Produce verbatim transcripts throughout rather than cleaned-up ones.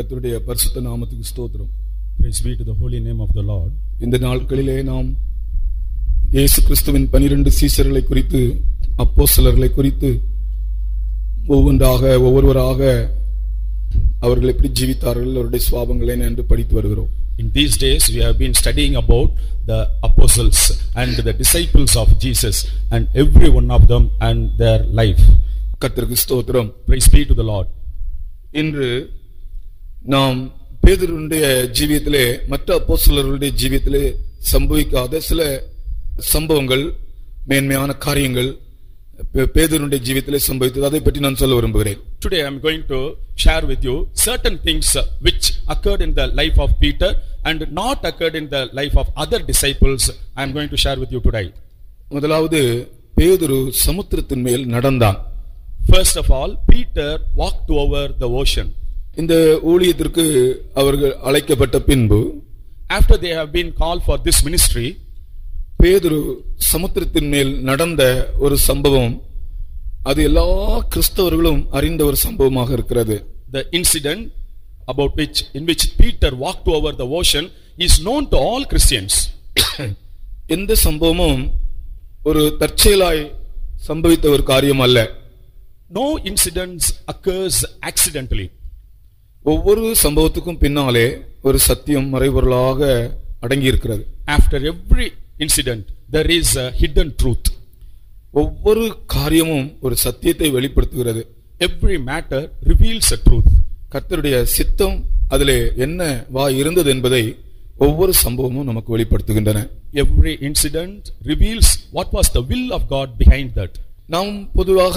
கர்த்தருடைய பரிசுத்த நாமத்துக்கு ஸ்தோத்திரம். Praise be to the holy name of the Lord. இந்த நாட்களிலே நாம் இயேசு கிறிஸ்துவின் பன்னிரண்டு சீஷர்களை குறித்து, அப்போஸ்தலர்களை குறித்து ஒவ்வொன்றாக ஒவ்வொருவராக அவர்கள் எப்படி ஜீவித்தார்கள், அவருடைய சுவாபங்கள் என்ன என்று படித்து வருகிறோம். In these days we have been studying about the apostles and the disciples of Jesus and every one of them and their life. கர்த்தருக்கு ஸ்தோத்திரம். Praise be to the Lord. இன்று நாம் பேதுருடைய ஜீவியத்திலே மற்ற அப்போஸ்தலர்களுடைய ஜீவியத்திலே சம்பவிக்காத சில சம்பவங்கள், மேன்மையான காரியங்கள் பேதுருடைய ஜீவியத்திலே சம்பவித்தது, அதை பற்றி நான் சொல்ல விரும்புகிறேன். Today I am going to share with you certain things which occurred in the life of Peter and not occurred in the life of other disciples. I am going to share with you today. முதலாவது, பேதுரு சமுத்திரத்தின் மேல் நடந்தான். First of all, Peter walked over the ocean. இந்த ஊழியத்திற்கு அவர்கள் அழைக்கப்பட்ட பின்பு, after they have been called for this ministry, பேதுரு சமுத்திரத்தின் மேல் நடந்த ஒரு சம்பவம், அது எல்லா கிறிஸ்தவர்களும் அறிந்த ஒரு சம்பவமாக இருக்கிறது. The incident about which in which Peter walked over the ocean is known to all Christians. எந்த சம்பவமும் ஒரு தற்செயலாய் சம்பவித்த ஒரு காரியம் அல்ல. No incidents occurs accidentally. ஒவ்வொரு சம்பவத்துக்கும் பின்னாலே ஒரு சத்தியம் மறைபொருளாக அடங்கி இருக்கிறது. After every incident there is a hidden truth. ஒவ்வொரு காரியமும் ஒரு சத்தியத்தை வெளிப்படுத்துகிறது. Every matter reveals a truth. கர்த்தருடைய சித்தம் அதிலே என்ன வா இருந்தது என்பதை ஒவ்வொரு சம்பவமும் நமக்கு வெளிப்படுத்துகின்றன. Every incident reveals what was the will of God behind that. நாம் பொதுவாக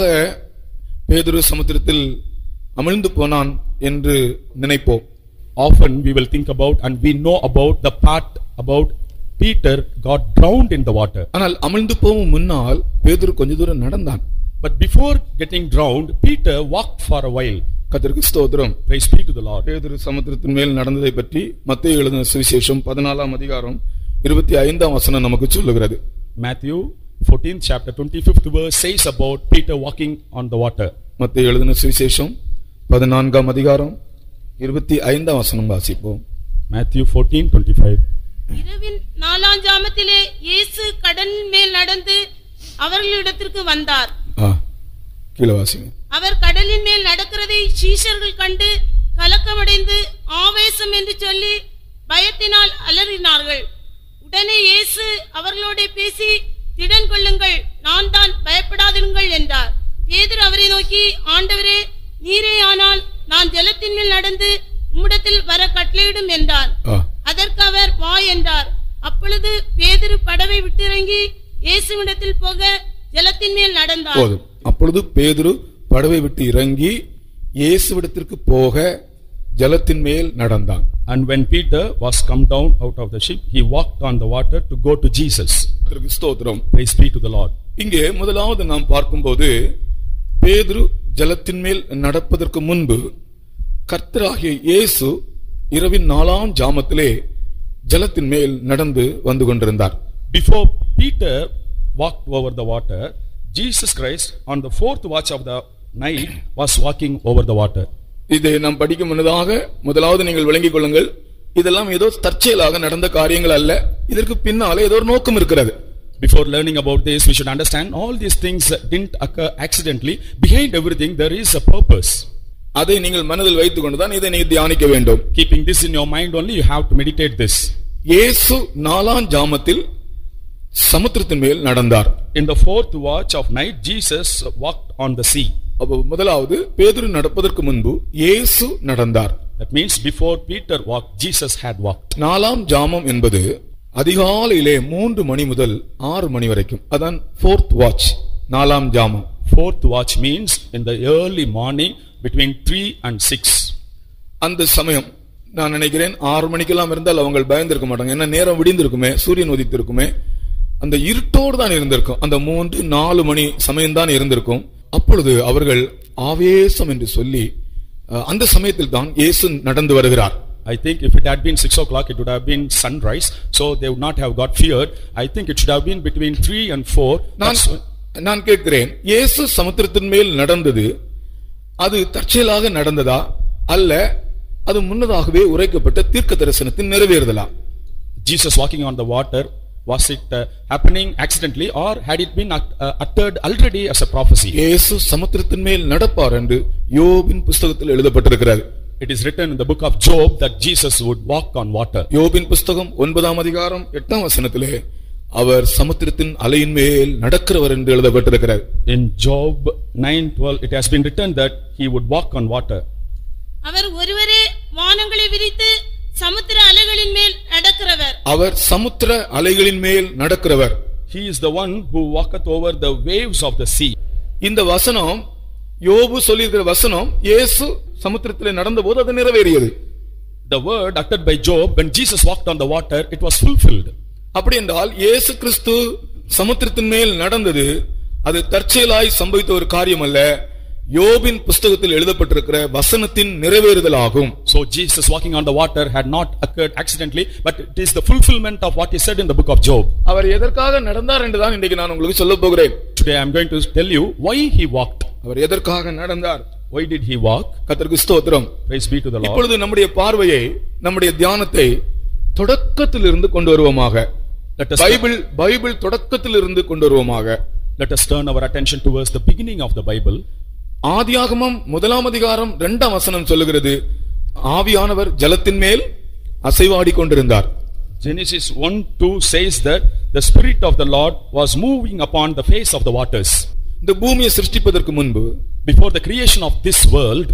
பேதுரு சமுத்திரத்தில் அமிழ்ந்து போனான் என்று நினைப்போம். Often we will think about and we know about the part about Peter got drowned in the water. ஆனால் அமிழ்ந்து போகும் முன்னால் பேதுரு கொஞ்ச தூரம் நடந்தான். But before getting drowned, Peter walked for a while. கர்த்தருக்கு ஸ்தோத்திரம். Praise be to the Lord. பேதுரு சமுத்திரத்தின் மேல் நடந்ததை பற்றி மத்தேயு எழுதின சுவிசேஷம் பதினாலாம் அதிகாரம் இருபத்தி ஐந்தாம் வசனம் நமக்கு சொல்லுகிறது. Matthew fourteenth chapter twenty-fifth verse says about Peter walking on the water. மத்தேயு எழுதின சுவிசேஷம் பதினான்காம் அதிகாரம் இருபத்தி ஐந்தாம் வசனம் வாசிப்போம். Matthew fourteen twenty-five. இரவின் நாலாம் ஜாமத்திலே இயேசு கடலின் மேல் நடந்து அவர்களிடத்திற்கு வந்தார். ஆ கீழ வாசிங்க. அவர் கடலின் மேல் நடக்கிறதை சீஷர்கள் கண்டு கலக்கமடைந்து ஆவேசம் என்று சொல்லி பயத்தினால் அலறினார்கள். உடனே இயேசு அவர்களோட பேசி, திடன் கொள்ளுங்கள், நான் தான், பயப்படாதிருங்கள் என்றார். பேதுரு அவரை நோக்கி, ஆண்டவரே, நீரே ஆனால் நான் ஜலத்தின் மேல் நடந்து உம்மிடத்தில் வர கட்டளையிடும் என்றார். அதற்கு அவர், வா என்றார். அப்பொழுது பேதுரு படவை விட்டிறங்கி இயேசுவிடத்தில் போக ஜலத்தின் மேல் நடந்தார். போதும். அப்பொழுது பேதுரு படவை விட்டு இறங்கி இயேசுவிடத்திற்கு போக ஜலத்தின் மேல் நடந்தான். And when Peter was come down out of the ship, he walked on the water to go to Jesus. ஸ்தோத்திரம். Praise be to the Lord. இங்கே முதலாவது நாம் பார்க்கும்போது, பேதுரு ஜலத்தின் மேல் நடப்பதற்கு முன்பு கர்த்தராகிய இயேசு இரவின் நாலாம் ஜாமத்திலே ஜலத்தின் மேல் நடந்து வந்து கொண்டிருந்தார். Before Peter walked over the water, Jesus Christ on the fourth watch of the night was walking over the water. இதை நாம் படிக்கும் முன்னதாக முதலாவது நீங்கள் விளங்கிக் கொள்ளுங்கள், இதெல்லாம் ஏதோ தற்செயலாக நடந்த காரியங்கள் அல்ல, இதற்கு பின்னாலே ஏதோ ஒரு நோக்கம் இருக்கிறது. Before learning about this, we should understand all these things didn't occur accidentally. Behind everything there is a purpose. அதை நீங்கள் மனதில் வைத்துக் கொண்டுதான் இதை நீங்கள் தியானிக்க வேண்டும். Keeping this in your mind only, you have to meditate this. இயேசு நாலாம் ஜாமத்தில் சமுத்திரத்தின் மேல் நடந்தார். In the fourth watch of night, Jesus walked on the sea. அப்போ முதலாவது பேதுரு நடப்பதற்கு முன்பு இயேசு நடந்தார். That means before Peter walked, Jesus had walked. நாலாம் ஜாமம் என்பது அதிகாலையிலே மூன்று மணி முதல் ஆறு மணி வரைக்கும், அதான் fourth watch, நாலாம் ஜாமம். Fourth watch means in the early morning between three and six. அந்த சமயம் நான் நினைக்கிறேன் ஆறு மணிக்கெல்லாம் இருந்தால் அவங்க பயந்திருக்க மாட்டாங்க. என்ன, நேரம் விடிந்திருக்குமே, சூரியன் உதித்திருக்குமே, அந்த இருட்டோடு தான் இருந்திருக்கும். அந்த மூன்று நாலு மணி சமயம் தான் இருந்திருக்கும். அப்பொழுது அவர்கள் ஆவேசம் என்று சொல்லி அந்த சமயத்தில் தான் இயேசு நடந்து வருகிறார். I think if it had been six o'clock, it would have been sunrise, so they would not have got feared. I think it should have been between three and four. நான் கேட்கிறேன், இயேசு சமுத்திரத்தின் மேல் நடந்தது அது தற்செயலாக நடந்ததா அல்ல அது முன்னதாகவே உரைக்கப்பட்ட தீர்க்க தரிசனத்தின் நிறைவேறுதலா? Jesus walking on the water, was it uh, happening accidentally or had it been uh, uttered already as a prophecy? இயேசு சமுத்திரத்தின் மேல் நடப்பார் என்று யோபின் புத்தகத்தில் எழுதப்பட்டிருக்கிறது. It is written in the book of Job that Jesus would walk on water. யோபின் புத்தகம் ஒன்பதாம் அதிகாரம் எட்டாம் வசனத்திலே அவர் சமுத்திரத்தின் அலையின் மேல் நடக்கிறவர் என்று எழுதப்பட்டிருக்கிறது. In Job nine twelve it has been written that he would walk on water. அவர் ஒருவரே வானங்களை விரித்து சமுத்திர அலைகளின் மேல் நடக்கிறவர். அவர் சமுத்திர அலைகளின் மேல் நடக்கிறவர். He is the one who walketh over the waves of the sea. இந்த வசனம் யோபு சொல்லியிருக்கிற வசனம் இயேசு சமுத்திரத்திலே நடந்தபோது அது நிறைவேறியது. The word uttered by Job when Jesus walked on the water, it was fulfilled. அப்படி என்றால் இயேசு கிறிஸ்து சமுத்திரத்தின் மேல் நடந்தது அது தற்செயலாய் சம்பவித்த ஒரு காரியம் அல்ல, யோபின் புத்தகத்தில் எழுதப்பட்டிருக்கிற வசனத்தின் நிறைவேறுதல் ஆகும். So Jesus walking on the water had not occurred accidentally, but it is the fulfillment of what he said in the book of Job. அவர் எதற்காக நடந்தார் என்று தான் இன்றைக்கு நான் உங்களுக்கு சொல்ல போகிறேன். Today I am going to tell you why he walked. அவர் எதற்காக நடந்தார்? Why did he walk? கர்த்தருக்கு ஸ்தோத்திரம். Praise be to the Lord. இப்பொழுது நம்முடைய பார்வையை நம்முடைய தியானத்தை தொடக்கத்திலிருந்து கொண்டு வருவோமாக. பைபிள் பைபிள் தொடக்கத்திலிருந்து கொண்டு வருவோமாக. Let us turn our attention towards the beginning of the Bible. ஆதியாகமம் முதலாம் அதிகாரம் இரண்டாம் வசனம் சொல்லுகிறது, ஆவியானவர் ஜலத்தின் மேல் அசைவாடி கொண்டிருந்தார். Genesis one two says that the spirit of the Lord was moving upon the face of the waters. இந்த பூமியை சிருஷ்டிப்பதற்கு முன்பு, before the creation of this world,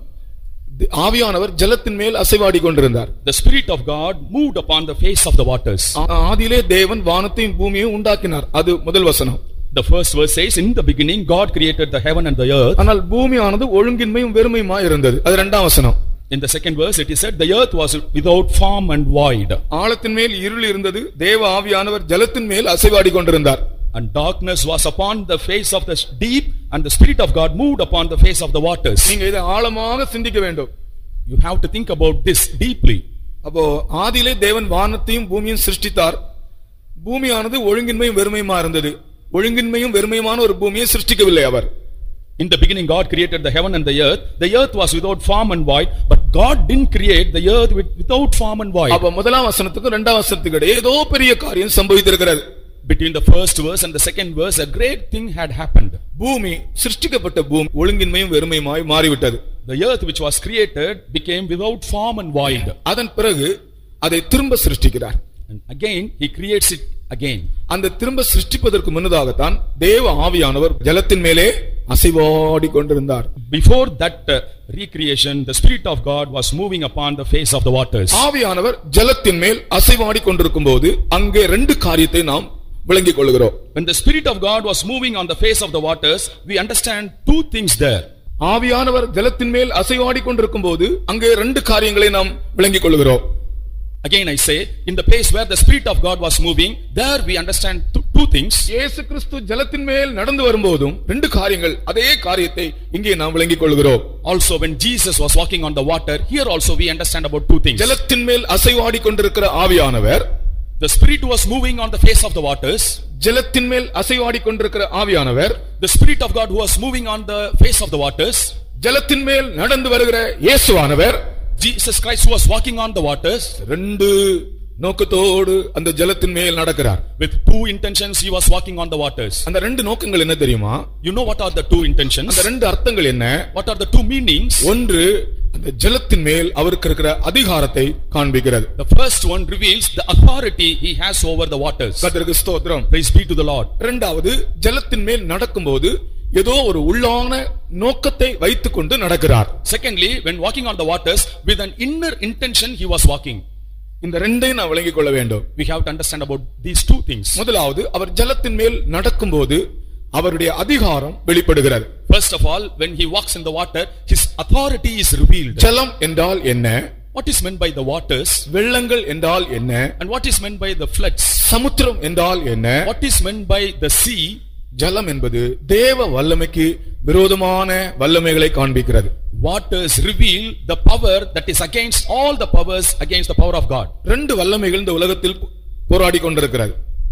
ஆவியானவர் ஜலத்தின் மேல் அசைவாடி கொண்டிருந்தார். The spirit of God moved upon the face of the waters. ஆதியிலே தேவன் வானத்தையும் பூமியையும் உண்டாக்கினார். அது முதல் வசனம். The first verse says, in the beginning God created the heaven and the earth. ஆனால் பூமியானது ஒழுங்கின்மையும் வெறுமையுமாய் இருந்தது. அது இரண்டாம் வசனம். In the second verse it is said the earth was without form and void. ஆழத்தின் மேல் இருள் இருந்தது, தேவ ஆவியானவர் ஜலத்தின் மேல் அசைவாடி கொண்டிருந்தார். And darkness was upon the face of the deep, and the spirit of God moved upon the face of the waters. நீங்க இதை ஆழமாக சிந்திக்க வேண்டும். You have to think about this deeply. அப்போ ஆதியிலே தேவன் வானத்தையும் பூமியையும் சிருஷ்டித்தார். பூமியானது ஒழுங்கின்மையும் வெறுமையுமா இருந்தது. ஒழுங்கின்மையும் வெறுமையுமான ஒரு பூமியை சிருஷ்டிக்கவில்லை அவர். In the beginning God created the heaven and the earth. The earth was without form and void, but God didn't create the earth with, without form and void. அப்ப முதலாம் வசனத்துக்கு இரண்டாம் வசனத்துக்கு இடையே ஏதோ பெரிய காரியம் சம்பவித்திருக்கிறது. Between the first verse and the second verse a great thing had happened. பூமி சிருஷ்டிக்கப்பட்ட பூமி ஒழுங்கின்மையும் வெறுமையுமாய் மாறிவிட்டது. The earth which was created became without form and void. அதன் பிறகு அதை திரும்ப சிருஷ்டிக்கிறார். And again he creates it again. அந்த திரும்ப சிருஷ்டிப்பதற்கு முன்னதாகத்தான் தேவ ஆவியானவர் ஜலத்தின் மேலே அசைவாடி கொண்டிருந்தார். Before that uh, recreation the spirit of God was moving upon the face of the waters. ஆவியானவர் ஜலத்தின் மேல் அசைவாடி கொண்டிருக்கும்போது அங்கே ரெண்டு காரியத்தை நாம் விளங்கிக் கொள்கிறோம். When the spirit of God was moving on the face of the waters, we understand two things there. ஆவியானவர் ஜலத்தின் மேல் அசைவாடி கொண்டிருக்கும்போது அங்கே ரெண்டு காரியங்களை நாம் விளங்கிக் கொள்கிறோம். Again I say, in the place where the spirit of God was moving, there we understand two, two things. இயேசு கிறிஸ்து ஜலத்தின் மேல் நடந்து வரும்போதும் ரெண்டு காரியங்கள் அதே காரியத்தை இங்கே நாம் விளங்கிக் கொள்கிறோம். Also when Jesus was walking on the water, here also we understand about two things. ஜலத்தின் மேல் அசைவாடி கொண்டிருக்கிற ஆவியானவர், the spirit was moving on the face of the waters. ஜலத்தின் மேல் அசைவாடி கொண்டிருக்கிற ஆவியானவர், the spirit of God who was moving on the face of the waters. ஜலத்தின் மேல் நடந்து வருகிற இயேசுவானவர், Jesus Christ who was walking on the waters. ரெண்டு நோக்கத்தோடு அந்த ஜலத்தின் மேல் நடக்கிறார். With two intentions he was walking on the waters. அந்த ரெண்டு நோக்கங்கள் என்ன தெரியுமா? You know what are the two intentions? அந்த ரெண்டு அர்த்தங்கள் என்ன? What are the two meanings? ஒன்று அந்த ஜலத்தின் மேல் அவருக்கு இருக்கிற அதிகாரத்தை காண்பிக்கிறது. The first one reveals the authority he has over the waters. கர்த்தருக்கு ஸ்தோத்திரம். Praise be to the Lord. இரண்டாவது ஜலத்தின் மேல் நடக்கும்போது ஏதோ ஒரு உள்ளான நோக்கத்தை வைத்துக்கொண்டு நடக்கிறார். Secondly, when walking on the waters with an inner intention he was walking. இந்த ரெண்டையும் நான் விளங்கிக் கொள்ள வேண்டும். We have to understand about these two things. முதலாவது அவர் ஜலத்தின் மேல் நடக்கும்போது அவருடைய அதிகாரம் வெளிப்படுகிறது. First of all, when he walks in the water, his authority is revealed. ஜலம் என்றால் என்ன? What is meant by the waters? வெள்ளங்கள் என்றால் என்ன? And what is meant by the floods? சமுத்திரம் என்றால் என்ன? What is meant by the sea? ஜலம் என்பது தேவ வல்லமைக்கு விரோதமான வல்லமைகளை காண்பிக்கிறது. Waters reveal the power that is against all the powers against the power of God. ரெண்டு வல்லமைகள் இந்த உலகத்தில் போராடி கொண்டிருக்கிறது.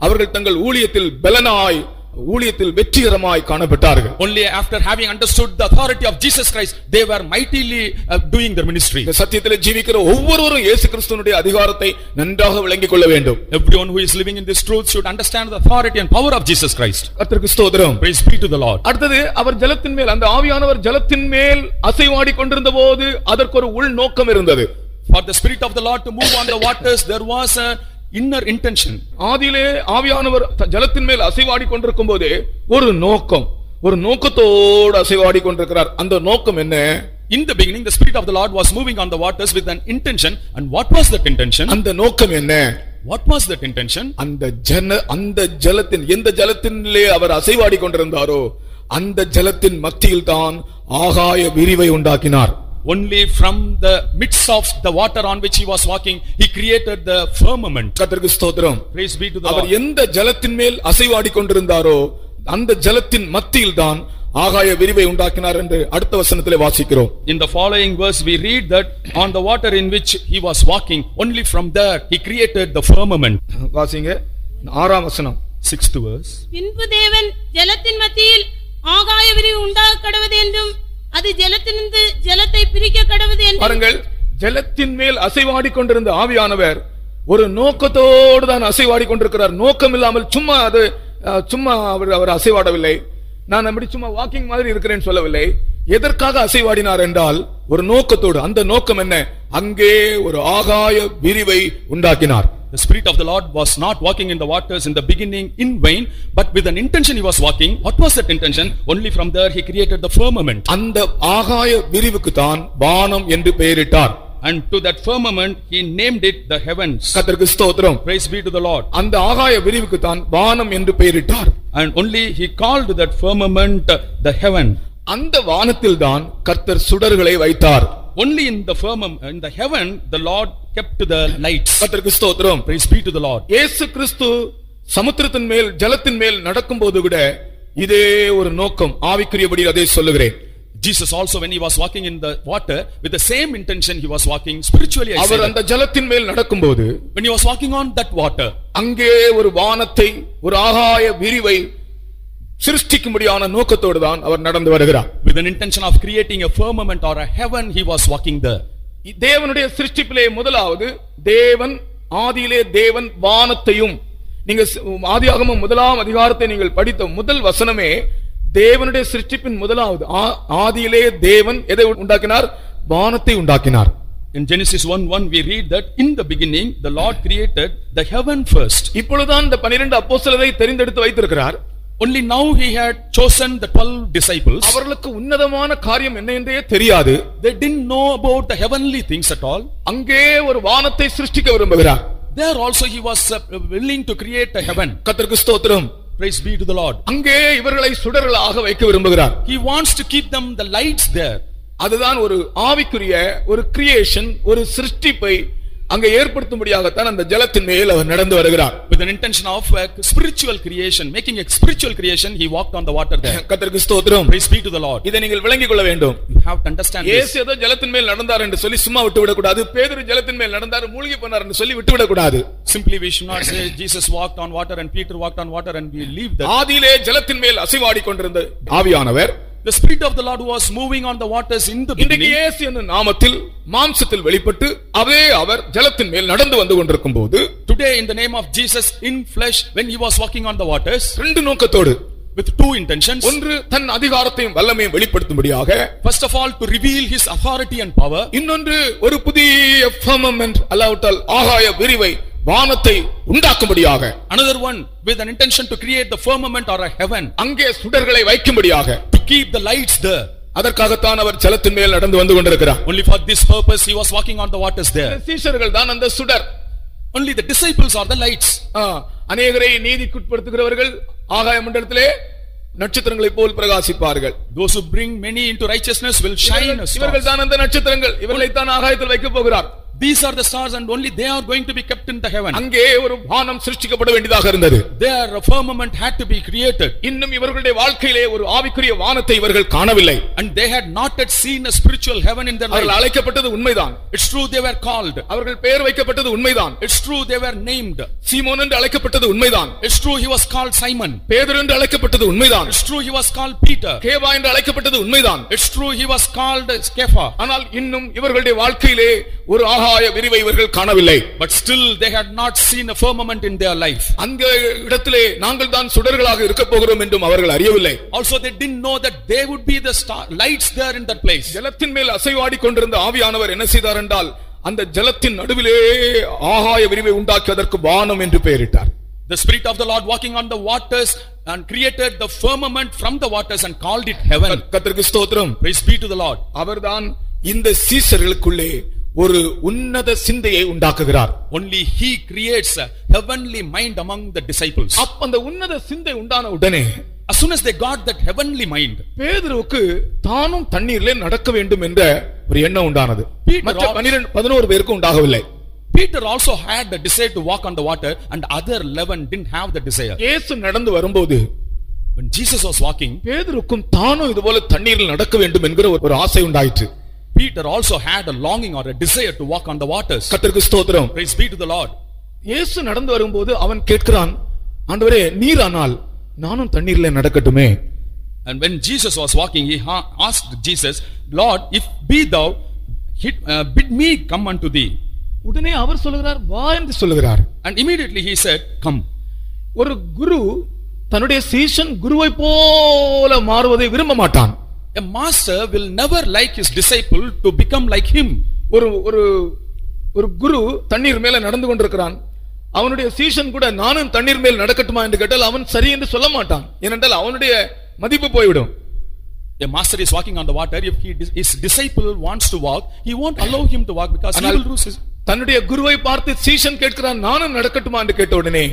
அவர்கள் தங்கள் ஊழியத்தில் பலனாய் ஊழியத்தில் வெற்றிகரமாய் காணப்பட்டார்கள். Only after having understood the authority of Jesus Christ, they were mightily uh, doing their ministry. இந்த சத்தியத்திலே ஜீவிக்கிற ஒவ்வொருவரும் இயேசு கிறிஸ்துவினுடைய அதிகாரத்தை நன்றாக விளங்கிக் கொள்ள வேண்டும். Everyone who is living in this truth should understand the authority and power of Jesus Christ. கர்த்தருக்கு ஸ்தோத்திரம். Praise be to the Lord. அடுத்தது அவர் ஜலத்தின் மேல் அந்த ஆவியானவர் ஜலத்தின் மேல் அசைவாடி கொண்டிருந்தபோது அதற்கு ஒரு உள் நோக்கம் இருந்தது. For the Spirit of the Lord to move on the waters, there was a inner intention. ஆதியிலே ஆவியானவர் ஜலத்தின் மேல் அசைவாடி கொண்டிருக்கும் போது ஒரு நோக்கம், ஒரு நோக்கத்தோடு அசைவாடி கொண்டிருக்கிறார். அந்த நோக்கம் என்ன? In the beginning, the Spirit of the Lord was moving on the waters with an intention. And what was that intention? அந்த நோக்கம் என்ன? What was that intention? அந்த ஜன அந்த ஜலத்தின் எந்த ஜலத்திலே அவர் அசைவாடி கொண்டிருந்தாரோ அந்த ஜலத்தின் மத்தியில் தான் ஆகாய விரிவை உண்டாக்கினார். Only from the midst of the water on which he was walking, he created the firmament. கர்த்தருக்கு ஸ்தோத்திரம். Praise be to the our Lord. எந்த ஜலத்தின் மேல் அசைவாடி கொண்டிருந்தாரோ அந்த ஜலத்தின் மத்தியில் தான் ஆகாய விரிவை உண்டாக்கினார் என்று அடுத்த வசனத்திலே வாசிக்கிறோம். In the following verse we read that on the water in which he was walking, only from there he created the firmament. வாசிங்க ஆறாம் வசனம். Sixth verse. பின்பு தேவன் ஜலத்தின் மத்தியில் ஆகாய விரிவு உண்டாக கடவது என்றும் அது ஜலத்திலிருந்து ஜலத்தை பிரிக்க கடவது என்றும். பாருங்கள், ஜலத்தின் மேல் அசைவாடி கொண்டிருந்த ஆவியானவர் ஒரு நோக்கத்தோடு தான் அசைவாடி கொண்டிருக்கிறார். நோக்கம் இல்லாமல் சும்மா அது சும்மா அவர் அவர் அசைவாடவில்லை. நான் அப்படி சும்மா வாக்கிங் மாதிரி இருக்கிறேன்னு சொல்லவில்லை. எதற்காக அசைவாடினார் என்றால் ஒரு நோக்கத்தோடு. அந்த நோக்கம் என்ன? அங்கே ஒரு ஆகாய விரிவை உண்டாக்கினார். The Spirit of the Lord was not walking in the waters in the beginning in vain, but with an intention he was walking. What was that intention? Only from there he created the firmament. அந்த ஆகாய விரிவுக்கு தான் வானம் என்று பெயரிட்டார். And to that firmament he named it the heavens. கர்த்தருக்கு ஸ்தோத்திரம். Praise be to the Lord. அந்த ஆகாய விரிவுக்கு தான் வானம் என்று பெயரிட்டார். And only he called that firmament the heaven. அந்த வானத்தில் தான் கர்த்தர் சுடர்களை வைத்தார். Only in the firmament, in the heaven, the Lord kept the lights. கர்த்தருக்கு ஸ்தோத்திரம். Praise be to the Lord. இயேசு கிறிஸ்து சமுத்திரத்தின் மேல் ஜலத்தின் மேல் நடக்கும்போது கூட இதே ஒரு நோக்கம், ஆவிக்குரியபடி அதை சொல்லுகிறேன். Jesus also, when he was walking in the water, with the same intention he was walking spiritually. அவர் அந்த ஜலத்தின் மேல் நடக்கும்போது, when he was walking on that water, அங்கே ஒரு வானத்தை, ஒரு ஆகாய விரிவை சிருஷ்டிக்கும்படியான நோக்கத்தோடு தான் அவர் நடந்து வருகிறார். With an intention of creating a firmament or a heaven, he was walking there. தேவனுடைய சிருஷ்டிப்பிலே முதலாவது தேவன் ஆதியிலே தேவன் வானத்தையும், நீங்க ஆதியாகமம் முதலாம் அதிகாரத்தை நீங்கள் படித்த முதல் வசனமே தேவனுடைய சிருஷ்டிப்பின் முதலாவது. ஆதியிலே தேவன் எதை உண்டாக்கினார்? வானத்தை உண்டாக்கினார். In Genesis one one we read that in the beginning the Lord created the heaven first. இப்பொழுதுதான் இந்த பன்னிரண்டு அப்போஸ்தலரை தெரிந்தெடுத்து வைத்திருக்கிறார். Only now he had chosen the twelve disciples. அவர்களுக்கு உன்னதமான காரியம் என்ன என்றே தெரியாது. They didn't know about the heavenly things at all. அங்கே ஒரு வானத்தை சிருஷ்டிக்க விரும்புகிறார். There also he was willing to create a heaven. கர்த்தருக்கு ஸ்தோத்திரம். Praise be to the Lord. அங்கே இவர்களை சுடர்களாக வைக்க விரும்புகிறார். He wants to keep them the lights there. அதுதான் ஒரு ஆவிக்குரிய ஒரு கிரியேஷன், ஒரு சிருஷ்டிப்பை அங்கே ஏற்படுத்தும்படியாகத்தான் அந்த ஜலத்தின் மேல் அவர் நடந்து வருகிறார். With an intention of a spiritual creation, making a spiritual creation, he walked on the water there. கர்த்தருக்கு ஸ்தோத்திரம். Praise be to the Lord. இதை நீங்கள் விளங்கிக் கொள்ள வேண்டும். You have to understand this. இயேசு ஏதோ ஜலத்தின் மேல் நடந்தார் என்று சொல்லி சும்மா விட்டு விட கூடாது. பேதுரு ஜலத்தின் மேல் நடந்தார் மூழ்கி போனார் என்று சொல்லி விட்டு விட கூடாது. Simply we should not say Jesus walked on water and Peter walked on water and we leave that. ஆதியிலே ஜலத்தின் மேல் அசைவாடி கொண்டிருந்த ஆவியானவர், the Spirit of the Lord was moving on the waters in the beginning. இன்றைக்கு இயேசு என்னும் நாமத்தில் மாம்சத்தில் வெளிப்பட்டு அதே அவர் ஜலத்தின் மேல் நடந்து வந்து கொண்டிருக்கும் போது, today in the name of Jesus in flesh when he was walking on the waters, ரெண்டு நோக்கத்தோடு, with two intentions. ஒன்று தன் அதிகாரத்தையும் வல்லமையும் வெளிப்படுத்தும்படியாக, first of all to reveal his authority and power. இன்னொன்று ஒரு புதிய firmament அல்லாவிட்டால் ஆகாய விரிவை வானத்தை உண்டாக்கும்படியாக, another one with an intention to create the firmament or a heaven, அங்கே சுடர்களை வைக்கும்படியாக, to keep the lights there. அதற்காகத்தான் அவர் ஜலத்தின் மேல் நடந்து வந்து கொண்டிருக்கிறார். Only for this purpose he was walking on the waters there. சீஷர்கள் தான் அந்த சுடர். Only the disciples are the lights. அநேகரை நீதிக்குட்படுத்துகிறவர்கள் ஆகாய மண்டலத்திலே நட்சத்திரங்களைப் போல் பிரகாசிப்பார்கள். Those who bring many into righteousness will shine as stars. இவர்கள் தான் அந்த நட்சத்திரங்கள். இவர்களை தான் ஆகாயத்தில் வைக்க போகிறார். these are the stars and only they are going to be kept in the heaven. அங்கே ஒரு வானம் சிருஷ்டிக்கப்பட வேண்டியதாக இருந்தது. Their firmament had to be created. இன்னும் இவர்களுடைய வாழ்க்கையிலே ஒரு ஆவிக்குரிய வானத்தை இவர்கள் காணவில்லை. And they had not yet seen a spiritual heaven in their life. அவர்கள் அழைக்கப்பட்டது உண்மைதான். It's true they were called. அவர்கள் பெயர் வைக்கப்பட்டது உண்மைதான். It's true they were named. சீமோன் என்று அழைக்கப்பட்டது உண்மைதான். It's true he was called Simon. பேதுரு என்று அழைக்கப்பட்டது உண்மைதான். It's true he was called Peter. கேபா என்று அழைக்கப்பட்டது உண்மைதான். It's true he was called Kepha. ஆனால் இன்னும் இவர்களுடைய வாழ்க்கையிலே ஒரு ஆகாய விரிவை இவர்கள் காணவில்லை. But still they had not seen a firmament in their life. அந்த இடத்திலே நாங்கள் தான் சுடர்களாக இருக்க போகிறோம் என்றும் அவர்கள் அறியவில்லை. Also they didn't know that they would be the star lights there in that place. ஜலத்தின் மேல் அசைவாடி கொண்டிருந்த ஆவியானவர் என்ன செய்தார் என்றால் அந்த ஜலத்தின் நடுவிலே ஆகாய விரிவை உண்டாக்கியதற்கு வானம் என்று பெயரிட்டார். The Spirit of the Lord walking on the waters and created the firmament from the waters and called it heaven. கர்த்தருக்கு ஸ்தோத்திரம். Praise be to the Lord. அவர்தான் இந்த சீஷர்களுக்குள்ளே ஒரு உன்னத சிந்தையை உண்டாக்குகிறார். Only he creates a heavenly mind among the disciples. அப்ப அந்த உன்னத சிந்தை உண்டான உடனே as soon as they got that heavenly mind, பேதுருவுக்கு தானும் தண்ணீரிலே நடக்க வேண்டும் என்ற ஒரு எண்ணம் உண்டானது. மற்ற பன்னிரண்டு பதினொரு பேருக்கு உண்டாகவில்லை. Peter also had the desire to walk on the water and other eleven didn't have the desire. இயேசு நடந்து வரும்போது when Jesus was walking, பேதுருக்கும் தானும் இதுபோல தண்ணீரில் நடக்க வேண்டும் என்கிற ஒரு ஆசை உண்டாயிற்று. Peter also had a longing or a desire to walk on the waters. கர்த்தருக்கு ஸ்தோத்திரம். Praise be to the Lord. இயேசு நடந்து வரும்போது அவன் கேட்கிறான், ஆண்டவரே நீரானால் நானும் தண்ணீரிலே நடக்கட்டுமே. And when Jesus was walking, he asked Jesus, Lord, if be thou, uh, bid me come unto thee. உடனே அவர் சொல்லுகிறார், வா என்று சொல்லுகிறார். And immediately he said, come. ஒரு குரு தன்னுடைய சீஷன் குருவை போல மாறுவதை விரும்ப மாட்டான். A master will never like his disciple to become like him. ஒரு ஒரு ஒரு குரு தண்ணீர் மேல நடந்து கொண்டிருக்கிறான். அவனுடைய சீஷன் கூட நானும் தண்ணீர் மேல் நடக்கட்டுமா என்று கேட்டால் அவன் சரி என்று சொல்ல மாட்டான். ஏனென்றால் அவனுடைய மதிப்பு போய்விடும். A master is walking on the water. If he, his disciple wants to walk, he won't allow him to walk because he will lose his. தன்னுடைய குருவை பார்த்து சீஷன் கேட்கிறான், நானும் நடக்கட்டுமா என்று கேட்ட உடனே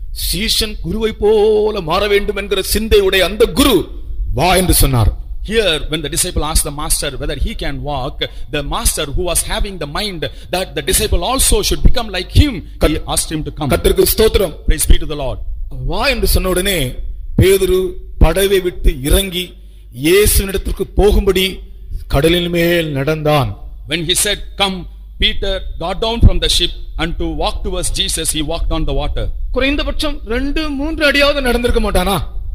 சீஷன் குருவை போல மாற வேண்டும் என்கிற சிந்தையுடைய அந்த குரு வா என்று சொன்னார். Here, when the disciple asked the master whether he can walk, the master who was having the mind that the disciple also should become like him, he asked him to come. கர்த்தருக்கு ஸ்தோத்திரம். Praise be to the Lord. வா என்று சொன்ன உடனே பேதுரு படவை விட்டு இறங்கி இயேசுவினிடத்திற்கு போகும்படி கடலின் மேல் நடந்தான். When he said come, Peter got down from the ship and to walk towards Jesus, he walked on the water. குறைந்தபட்சம் ரெண்டு மூன்று அடியாவது நடந்திருக்க மாட்டானா?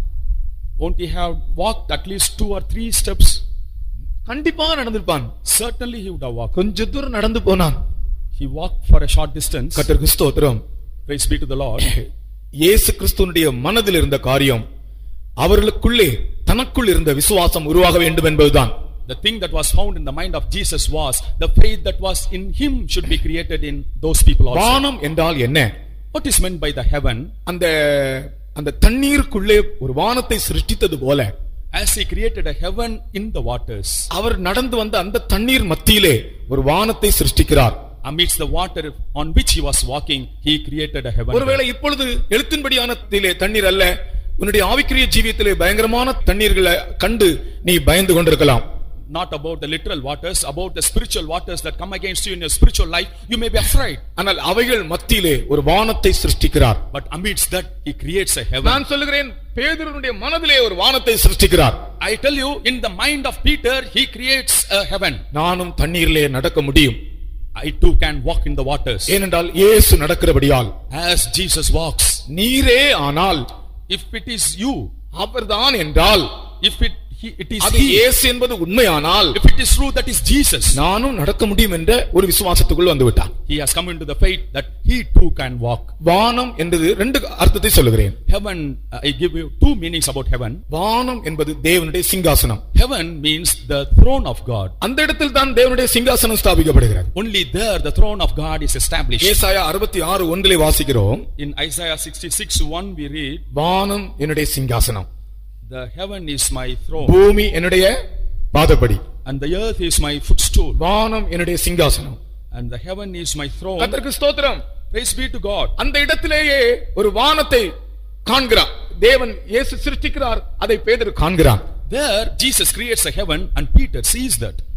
Won't he have walked at least two or three steps? கண்டிப்பாக நடந்திருப்பான். Certainly he would have walked. கொஞ்ச தூரம் நடந்து போனான். He walked for a short distance. கர்த்தருக்கு ஸ்தோத்திரம். Praise be to the Lord. இயேசு கிறிஸ்துவினுடைய மனதில் இருந்த காரியம் அவர்களுக்குள்ளே தனக்குள் இருந்த விசுவாசம் உருவாக வேண்டும் என்பதுதான். The thing that was found in the mind of Jesus was the faith that was in him should be created in those people also. வானம் என்றால் என்ன? What is meant by the heaven? அந்த அந்த தண்ணீருக்குள்ளே ஒரு வானத்தை சிருஷ்டித்தது போல as he created a heaven in the waters, அவர் நடந்து வந்த அந்த தண்ணீர் மத்தியிலே ஒரு வானத்தை சிருஷ்டிக்கிறார். amidst the water on which he was walking, he created a heaven. ஒருவேளை இப்பொழுது எழுத்தின்படியானதிலே தண்ணீர் அல்ல, உன்னுடைய ஆவிக்குரிய ஜீவியத்திலே பயங்கரமான தண்ணீர்களை கண்டு நீ பயந்து கொண்டிருக்கலாம். Not about the literal waters, about the spiritual waters that come against you in your spiritual life, you may be afraid. ஆனால் அவைகள் மத்தியிலே ஒரு வானத்தை சிருஷ்டிக்கிறார். But amidst that he creates a heaven. நான் சொல்லுகிறேன், பேதுருவினுடைய மனதிலே ஒரு வானத்தை சிருஷ்டிக்கிறார். I tell you, in the mind of Peter, he creates a heaven. நானும் தண்ணீரிலே நடக்க முடியும். I too can walk in the waters. ஏனென்றால் இயேசு நடக்கிறபடியால். As Jesus walks. நீரே ஆனால், if it is you, அவர்தான் என்றால், if it He, it is அது இயேசு என்பது உண்மையானால், if it is true that is Jesus, நானும் நடக்க முடியும் என்ற ஒரு விசுவாசத்துக்குள் வந்து விட்டான். He has come into the faith that he too can walk. வானம் என்பது ரெண்டு அர்த்தத்தை சொல்லுகிறேன். Heaven, I give you two meanings about heaven. வானம் என்பது தேவனுடைய சிங்காசனம். Heaven means the throne of God. அந்த இடத்தில் தான் தேவனுடைய சிங்காசனம் ஸ்தாபிக்கப்படுகிறது. Only there the throne of God is established. ஏசாயா அறுபத்தி ஆறு ஒன்றிலே வாசிக்கிறோம். In Isaiah sixty-six one we read, வானம் என்னுடைய சிங்காசனம், the heaven is my throne, பூமி என்னுடைய பாதப்படி, and the earth is my footstool. வானம் என்னுடைய சிங்காசனம், and the heaven is my throne. கர்த்தருக்கு ஸ்தோத்திரம். Praise be to God. அந்த இடத்திலேயே ஒரு வானத்தை காண்கிறார் தேவன். இயேசு சிருஷ்டிக்கிறார், அதை பேதுரு காண்கிறான். There Jesus creates a heaven and Peter sees that.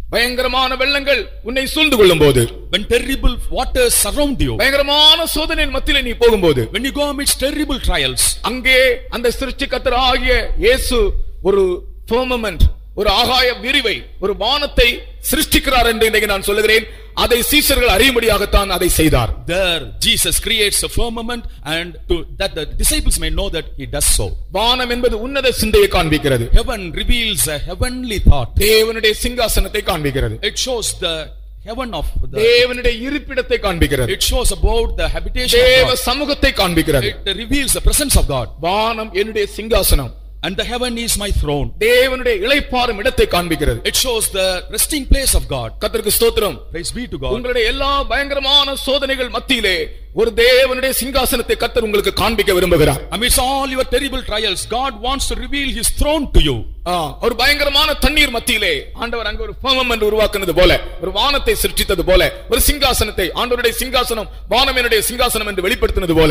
பயங்கரமான வெள்ளங்கள் உன்னை சூழ்ந்து கொள்ளும்போது, when terrible waters surround you, பயங்கரமான சோதனையின் மத்தியிலே நீ போகும்போது, when you go amidst terrible trials, அங்கே அந்த சிருஷ்டிகர்த்தர் ஆகிய இயேசு ஒரு firmament, ஒரு ஆகாய விரிவை, ஒரு வானத்தை சிருஷ்டிக்கிறார் என்று இன்றைக்கு நான் சொல்லுகிறேன். அதை சீஷர்கள் அறியும்படியாகத்தான் அதை செய்தார். There Jesus creates a firmament and to that the disciples may know that he does so. வானம் என்பது உன்னத சிந்தையை காண்பிக்கிறது. Heaven reveals a heavenly thought. தேவனுடைய சிங்காசனத்தை காண்பிக்கிறது. It shows the heaven of the தேவனுடைய இருப்பிடத்தை காண்பிக்கிறது. It shows about the habitation of தேவ God. சமூகத்தை காண்பிக்கிறது. It reveals the presence of God. வானம் என்னுடைய சிங்காசனம், And the heaven is my throne. தேவனுடைய இளைப்பாறும் இடத்தை காண்பிக்கிறது. It shows the resting place of God. கர்த்தருக்கு ஸ்தோத்திரம். Praise be to God. உங்களுடைய எல்லா பயங்கரமான சோதனைகள் மத்தியிலே ஒரு தேவனுடைய சிங்காசனத்தை கர்த்தர் உங்களுக்கு காண்பிக்க விரும்புகிறார். Amidst all your terrible trials, God wants to reveal his throne to you. ஒரு பயங்கரமான தண்ணீர் மத்தியிலே ஆண்டவர் அங்க ஒரு firmament உருவாக்குனது போல, ஒரு வானத்தை சிருஷ்டித்தது போல, ஒரு சிங்காசனத்தை, ஆண்டவருடைய சிங்காசனம் வானம் என்னுடைய சிங்காசனம் என்று வெளிப்படுத்தினது போல,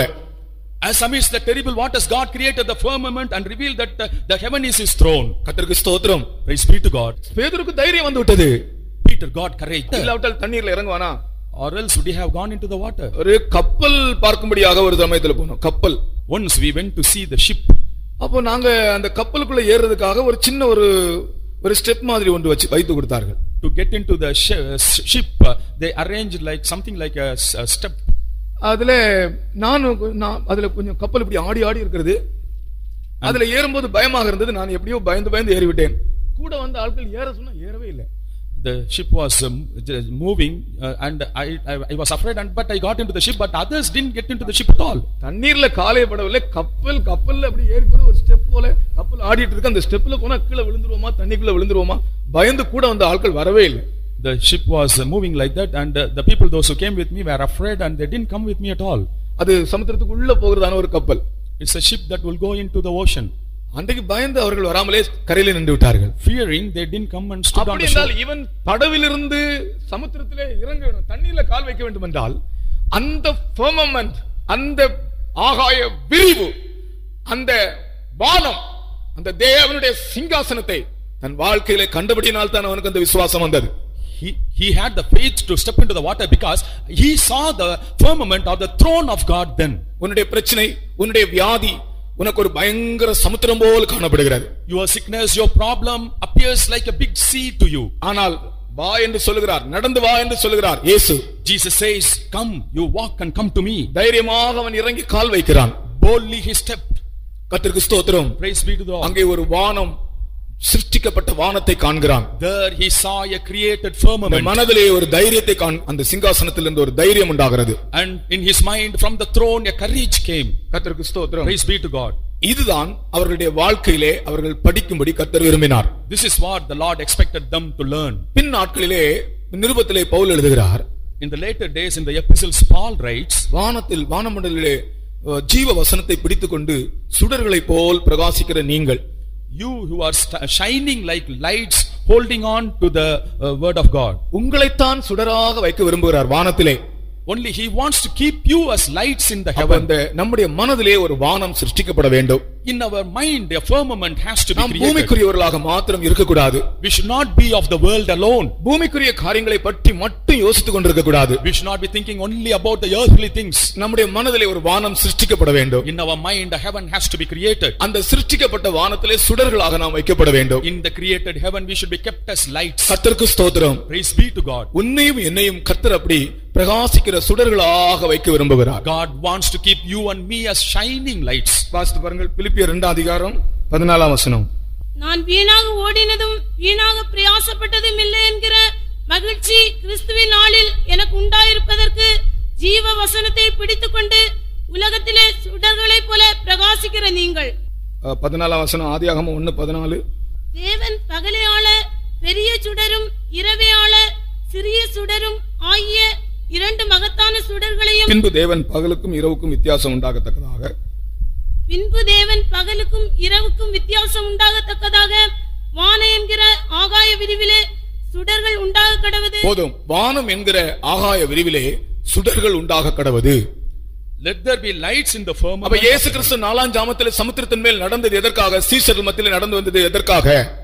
as amidst the terrible waters, God created the firmament and revealed that the, the heaven is his throne. கர்த்தருக்கு ஸ்தோத்திரம். Praise be to God. பேதுருக்கு தைரியம் வந்து விட்டது. Peter got courage. இல்லாவிட்டால் தண்ணீர்ல இறங்குவானா? Or else would he have gone into the water? ஒரு கப்பல் பார்க்கும்படியாக ஒரு சமயத்துல போனோம். கப்பல். Once we went to see the ship. அப்போ நாங்க அந்த கப்பலுக்குள்ள ஏறுறதுக்காக ஒரு சின்ன ஒரு ஒரு ஸ்டெப் மாதிரி ஒன்று வச்சு வைத்து கொடுத்தார்கள். To get into the ship, they arranged like something like a, a step. அதுல நானும் அதுல கொஞ்சம் கப்பல் இப்படி ஆடி ஆடி இருக்கிறது. அதுல ஏறும்போது பயமாக இருந்தது. நான் எப்படியோ பயந்து பயந்து ஏறிவிட்டேன். கூட வந்த ஆட்கள் ஏற சொன்னா ஏறவே இல்லை. The ship was um, moving uh, and I, I I was afraid and but I got into the ship, but others didn't get into the ship at all. தண்ணீர்ல காலே படவில்லை. கப்பல் கப்பல்ல அப்படி ஏறி போற ஒரு ஸ்டெப் போல கப்பல் ஆடிட்டு இருக்கு. அந்த ஸ்டெப்ல போனா கீழே விழுந்துருவோமா, தண்ணிக்குள்ள விழுந்துருவோமா, பயந்து கூட வந்த ஆட்கள் வரவே இல்லை. The ship was uh, moving like that and uh, the people those who came with me were afraid and they didn't come with me at all. அது சமுத்திரத்துக்கு உள்ள போகிறதான ஒரு கப்பல். It's a ship that will go into the ocean. அன்றைக்கு பயந்து அவர்கள் வராமலே கரையில நின்று விட்டார்கள். Fearing they didn't come and stood on the shore. அப்படியே இவன் படவிலிருந்து சமுத்திரத்திலே இறங்க வேண்டும், தண்ணீர்ல கால் வைக்க வேண்டும் என்றால் அந்த firmament, அந்த ஆகாய விரிவு, அந்த வானம், அந்த தேவனுடைய சிங்காசனத்தை தன் வாழ்க்கையிலே கண்டபடியினால் தான் அவனுக்கு அந்த விசுவாசம் வந்தது. He he had the faith to step into the water because he saw the firmament or the throne of God then. உன்னுடைய பிரச்சனை, உன்னுடைய வியாதி உனக்கு ஒரு பயங்கர சமுத்திரம் போல் காணப்படுகிறது. Your sickness, your problem appears like a big sea to you. ஆனால் வா என்று சொல்லுகிறார், நடந்து வா என்று சொல்லுகிறார் இயேசு. Jesus says, come, you walk and come to me. தைரியமாக அவன் இறங்கி கால் வைக்கிறான். Boldly he stepped. கர்த்தருக்கு ஸ்தோத்திரம். Praise be to God. அங்கே ஒரு வானம், சிருஷ்டிக்கப்பட்ட வானத்தை காண்கிறான். There he saw a created firmament. மனதிலே ஒரு தைரியத்தை காண், அந்த சிங்காசனத்திலிருந்து ஒரு தைரியம் உண்டாகிறது. And in his mind from the throne a courage came. கர்த்தருக்கு ஸ்தோத்திரம். Praise be to God. இதுதான் அவர்களுடைய வாழ்க்கையிலே அவர்கள் படிக்கும்படி கர்த்தர் விரும்பினார். This is what the Lord expected them to learn. பின் நாட்களிலே நிருபத்திலே பவுல் எழுதுகிறார். In the later days in the epistles Paul writes, வானத்தில் வானமண்டலிலே ஜீவ வசனத்தை பிடித்துக்கொண்டு சுடர்களை போல் பிரகாசிக்கிற நீங்கள், you who are shining like lights holding on to the uh, word of God. உங்களைத்தான் சுடராக வைக்க விரும்புகிறார் வானத்திலே. Only he wants to keep you as lights in the heaven. நம்முடைய மனதிலே ஒரு வானம் சிருஷ்டிக்கப்பட வேண்டும். In our mind a firmament has to be created. நாம் பூமிக்குரியவர்களாக மாத்திரம் இருக்க கூடாது. We should not be of the world alone. பூமிக்குரிய காரியங்களை பற்றி மட்டும் யோசித்துக் கொண்டிருக்க கூடாது. We should not be thinking only about the earthly things. நம்முடைய மனதிலே ஒரு வானம் சிருஷ்டிக்கப்பட வேண்டும். In our mind a heaven has to be created. அந்த சிருஷ்டிக்கப்பட்ட வானத்திலே சுடர்களாக நாம் வைக்கப்பட வேண்டும். In the created heaven we should be kept as lights. கர்த்தருக்கு ஸ்தோத்திரம். Praise be to God. உன்னையும் என்னையும் கர்த்தர் அப்படி பிரகாசிக்கிற சுடர்களாக வைக்க விரும்புகிறார். God wants to keep you and me as shining lights. வாசித்து பாருங்கள் பிலிப்பியர் இரண்டாம் அதிகாரம் பதினாலாம் வசனம். நான் வீணாக ஓடினதும் வீணாக பிரயாசப்பட்டதும் இல்லை என்கிற மகிழ்ச்சி கிறிஸ்துவின் நாளில் எனக்கு உண்டாயிருப்பதற்கு ஜீவ வசனத்தை பிடித்துக்கொண்டு உலகத்திலே சுடர்களைப் போல பிரகாசிக்கிற நீங்கள். பதினாலாம் வசனம் ஆதியாகமம் ஒன்று பதினாலு. தேவன் பகலே ஆள பெரிய சுடரும் இரவே ஆள சிறிய சுடரும் ஆகிய இரண்டு மகத்தான சுடர்களையும், பின்பு தேவன் பகலுக்கும் இரவுக்கும் வித்தியாசம் உண்டாகத்தக்கதாக பின்பு தேவன் பகலுக்கும் இரவுக்கும் வித்தியாசம் உண்டாகத்தக்கதாக வான என்கிற ஆகாய விரிவிலே சுடர்கள் உண்டாக கடவது. போதும், வானம் என்கிற ஆகாய விரிவிலே சுடர்கள் உண்டாக கடவது. Let there be lights in the firmament. அப்ப இயேசு கிறிஸ்து நாலாம் ஜாமத்திலே சமுத்திரத்தின் மேல் நடந்தது எதற்காக? சீஷர்கள் மத்தியிலே நடந்து வந்தது எதற்காக?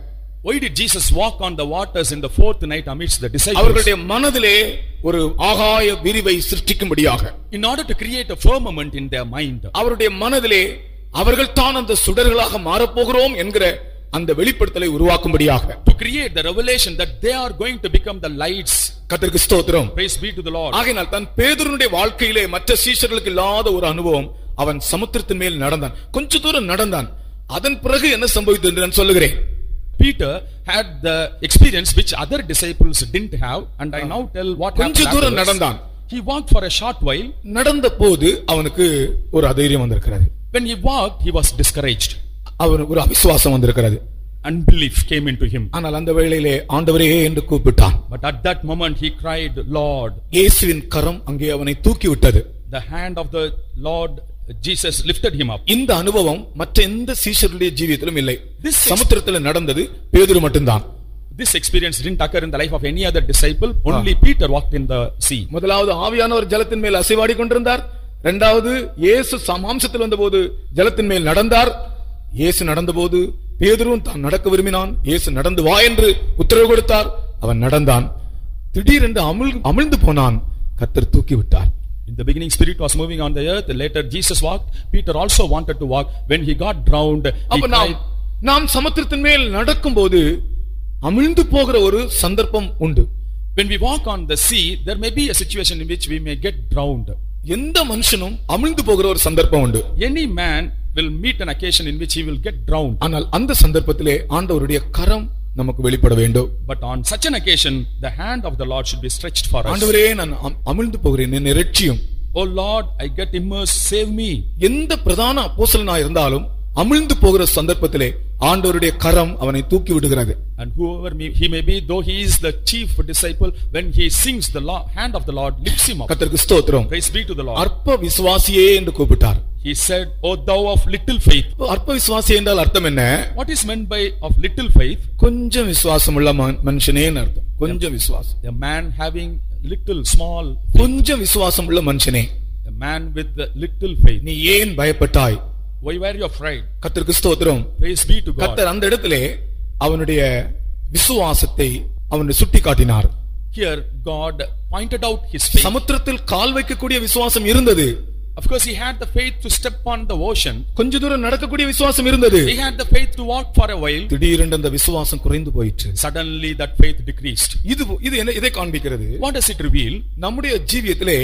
Why did Jesus walk on the waters in the fourth night amidst the disciples? அவர்களுடைய மனதிலே ஒரு ஆகாய விரிவை சிருஷ்டிக்கும்படியாக, In order to create a firmament in their mind. அவருடைய மனதிலே அவர்கள் தான் அந்த சுடர்களாக மாறப்போகிறோம் என்கிற அந்த வெளிப்படுத்தலை உருவாக்கும்படியாக, To create the revelation that they are going to become the lights. கர்த்தருக்கு ஸ்தோத்திரம். Praise be to the Lord. ஆகையால் தான் பேதுருவினுடைய வாழ்க்கையிலே மற்ற சீஷர்களுக்கு இல்லாத ஒரு அனுபவம், அவன் சமுத்திரத்தின் மேல் நடந்தான், கொஞ்ச தூரம் நடந்தான். அதன் பிறகு என்ன சம்பவித்தது என்று நான் சொல்லுகிறேன். Peter had the experience which other disciples didn't have, and I now tell what happened. கொஞ்ச தூரம் afterwards. நடந்தான். He walked for a short while. நடந்த போது அவனுக்கு ஒரு அதைரியம் வந்திருக்கிறது. When he walked, he was discouraged. அவனுக்கு ஒரு அவிசுவாசம் வந்திருக்கிறது. Unbelief came into him. ஆனால் அந்த வேளையிலே ஆண்டவரே என்று கூப்பிட்டான். But at that moment he cried, Lord. இயேசுவின் கரம் அங்கே அவனை தூக்கி விட்டது. The hand of the Lord Jesus lifted him up. இந்த அனுபவம் மற்ற எந்த சீஷருடைய ஜீவியத்திலும் இல்லை. This சமுத்திரத்தில் நடந்தது பேதுரு மட்டும்தான். This experience didn't occur in the life of any other disciple. Only Peter walked in the sea. முதலாவது ஆவியானவர் ஜலத்தின் மேல் அசைவாடி கொண்டிருந்தார். இரண்டாவது இயேசு மாம்சத்தில் வந்தபோது ஜலத்தின் மேல் நடந்தார். இயேசு நடந்தபோது பேதுருவும் தான் நடக்க விரும்பினான். இயேசு நடந்து வா என்று உத்தரவு கொடுத்தார். அவன் நடந்தான். திடீரென்று அமிழ் அமிழ்ந்து போனான். கர்த்தர் தூக்கி விட்டார். In the beginning, spirit was moving on the earth. Later, Jesus walked. Peter also wanted to walk. When he got drowned, he அப்ப நாம் cried. நாம் சமுத்திரத்தின் மேல் நடக்கும்போது அமிழ்ந்து போகிற ஒரு சந்தர்ப்பம் உண்டு. When we walk on the sea, there may be a situation in which we may get drowned. எந்த மனுஷனும் அமிழ்ந்து போகிற ஒரு சந்தர்ப்பம் உண்டு. Any man will meet an occasion in which he will get drowned. ஆனால் அந்த சந்தர்ப்பத்திலே ஆண்டவருடைய கரம் நமக்கு வெளிப்பட வேண்டும். But on such an occasion, the hand of the Lord should be stretched for us. ஆண்டவரே, நான் அம்- அமிழ்ந்து போகிறேன், என்னை இரட்சியும். Oh Lord, I get immersed, save me. எந்த பிரதான அப்போஸ்தலனா இருந்தாலும் அமிழ்ந்து போகிற சந்தர்ப்பத்திலே ஆண்டவருடைய கரம் அவனை தூக்கி விடுகிறது. And whoever may, he may be, though he is the chief disciple, when he sings, the Lord, hand of the Lord lifts him up. கர்த்தருக்கு ஸ்தோத்திரம். Praise be to the Lord. அற்ப விசுவாசியே என்று கூப்பிட்டார். He said, "O thou of little faith." அற்ப விசுவாசி என்றால் அர்த்தம் என்ன? What is meant by of little faith? கொஞ்சம் விசுவாசம் உள்ள ம- மனுஷனேன்னு அர்த்தம். கொஞ்சம் விசுவாசம். A man having little, small, கொஞ்சம் விசுவாசம் உள்ள மனுஷனே, a man with the little faith. நீ ஏன் பயப்பட்டாய்? Why were you afraid? கர்த்தருக்கு ஸ்தோத்திரம். Praise be to God. கர்த்தர் அந்த இடத்திலே அவனுடைய விசுவாசத்தை அவனை சுட்டி காட்டினார். Here God pointed out his faith. சமுத்திரத்தில் கால் வைக்கக்கூடிய விசுவாசம் இருந்தது. Of course, he had the faith to step on the ocean. கொஞ்ச தூரம் நடக்கக்கூடிய விசுவாசம் இருந்தது. He had the faith to walk for a while. திடீரென்று அந்த விசுவாசம் குறைந்து போயிற்று. Suddenly that faith decreased. இது இது என்ன இதை காண்பிக்கிறது? What does it reveal? நம்முடைய ஜீவியத்திலே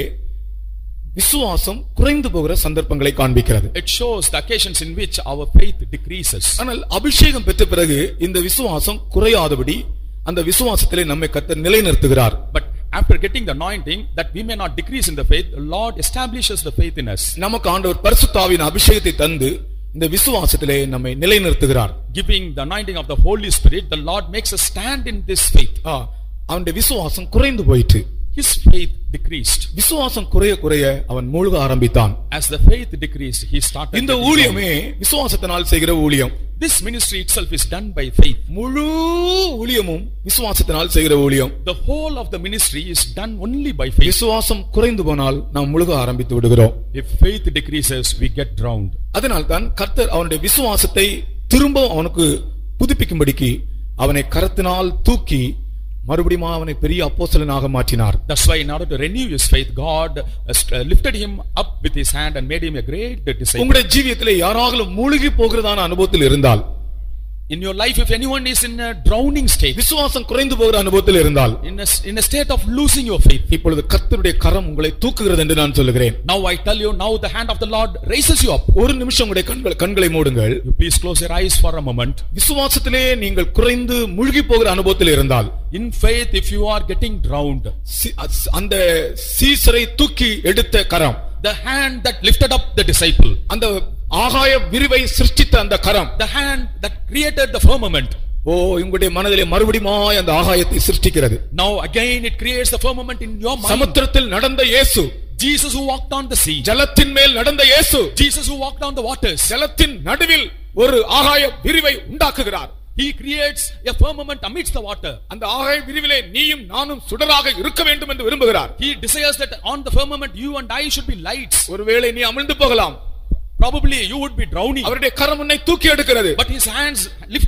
விசுவாசம் குறைந்து போகிற சந்தர்ப்பங்களை காண்பிக்கிறது. It shows the occasions in which our faith decreases. ஆனால் அபிஷேகம் பெற்ற பிறகு இந்த விசுவாசம் குறையாதபடி அந்த விசுவாசத்திலே நம்மை கர்த்தர் நிலைநிறுத்துகிறார். But after getting the anointing, that we may not decrease in the faith, the Lord establishes the faith in us. நமக்கு ஆண்டவர் பரிசுத்த ஆவியின் அபிஷேகத்தை தந்து இந்த விசுவாசத்திலே நம்மை நிலைநிறுத்துகிறார். Giving the anointing of the Holy Spirit, the Lord makes us stand in this faith. ஆ, அவனுடைய விசுவாசம் குறைந்து போயிற்று. His faith decreased. விசுவாசம் குறைய குறைய அவன் மூழ்க ஆரம்பித்தான். As the faith decreased, he started. இந்த getting ஊழியமே விசுவாசத்தினால் செய்கிற ஊழியம். drowned. This ministry itself is done by faith. முழு ஊழியமும் விசுவாசத்தினால் செய்கிற ஊழியம். The whole of the ministry is done only by faith. விசுவாசம் குறைந்து போனால் நாம் முழுக ஆரம்பித்து விடுகிறோம். If faith decreases, we get drowned. அதனால் தான் கர்த்தர் அவனுடைய விசுவாசத்தை திரும்ப அவனுக்கு புதுப்பிக்கும்படிக்கு அவனை கரத்தினால் தூக்கி மறுபடியும் அவனை பெரிய அப்போஸ்தலனாக மாற்றினார். That's why in order to renew his faith, God uh, lifted him up with his hand and made him a great disciple. உங்களுடைய ஜீவியத்திலே யாராலும் மூழ்கி போகிறதான அனுபவத்தில் இருந்தால், In your life, if anyone is in a drowning state, விசுவாசம் குறைந்து போகிற அனுபவத்தில் இருந்தால், in a, in a state of losing your faith, இப்பொழுது கர்த்தருடைய கரம் உங்களை தூக்குகிறது என்று நான் சொல்லுகிறேன். now I tell you, now the hand of the Lord raises you up. ஒரு நிமிஷம் உங்களுடைய கண்கள் கண்களை மூடுங்கள். You please close your eyes for a moment. விசுவாசத்திலே நீங்கள் குறைந்து மூழ்கி போகிற அனுபவத்தில் இருந்தால், In faith, if you are getting drowned, சி- அந்த சீசரை தூக்கி எடுத்த கரம், the hand that lifted up the disciple, அந்த ஆகாய விரிவை சிருஷ்டித்த அந்த கரம், the hand that created the firmament, ஓ உங்களுடைய மனதிலே மறுபடியுமாய் அந்த ஆகாயத்தை சிருஷ்டிக்கிறது. now again it creates the firmament in your mind. சமுத்திரத்தில் நடந்த இயேசு, Jesus who walked on the sea, ஜலத்தின் மேல் நடந்த இயேசு, Jesus who walked on the waters, ஜலத்தின் நடுவில் ஒரு ஆகாய விரிவை உண்டாக்குகிறார். he creates a firmament amidst the water. அந்த ஆகாய விரிவிலே நீயும் நானும் சுடராக இருக்க வேண்டும் என்று விரும்புகிறார். He desires that on the firmament you and I should be lights. ஒருவேளை நீ அமிழ்ந்து போகலாம், Probably you would be drowning, அவருடைய கரம் உன்னை தூக்கி எடுக்கிறது. but his hands lift you up.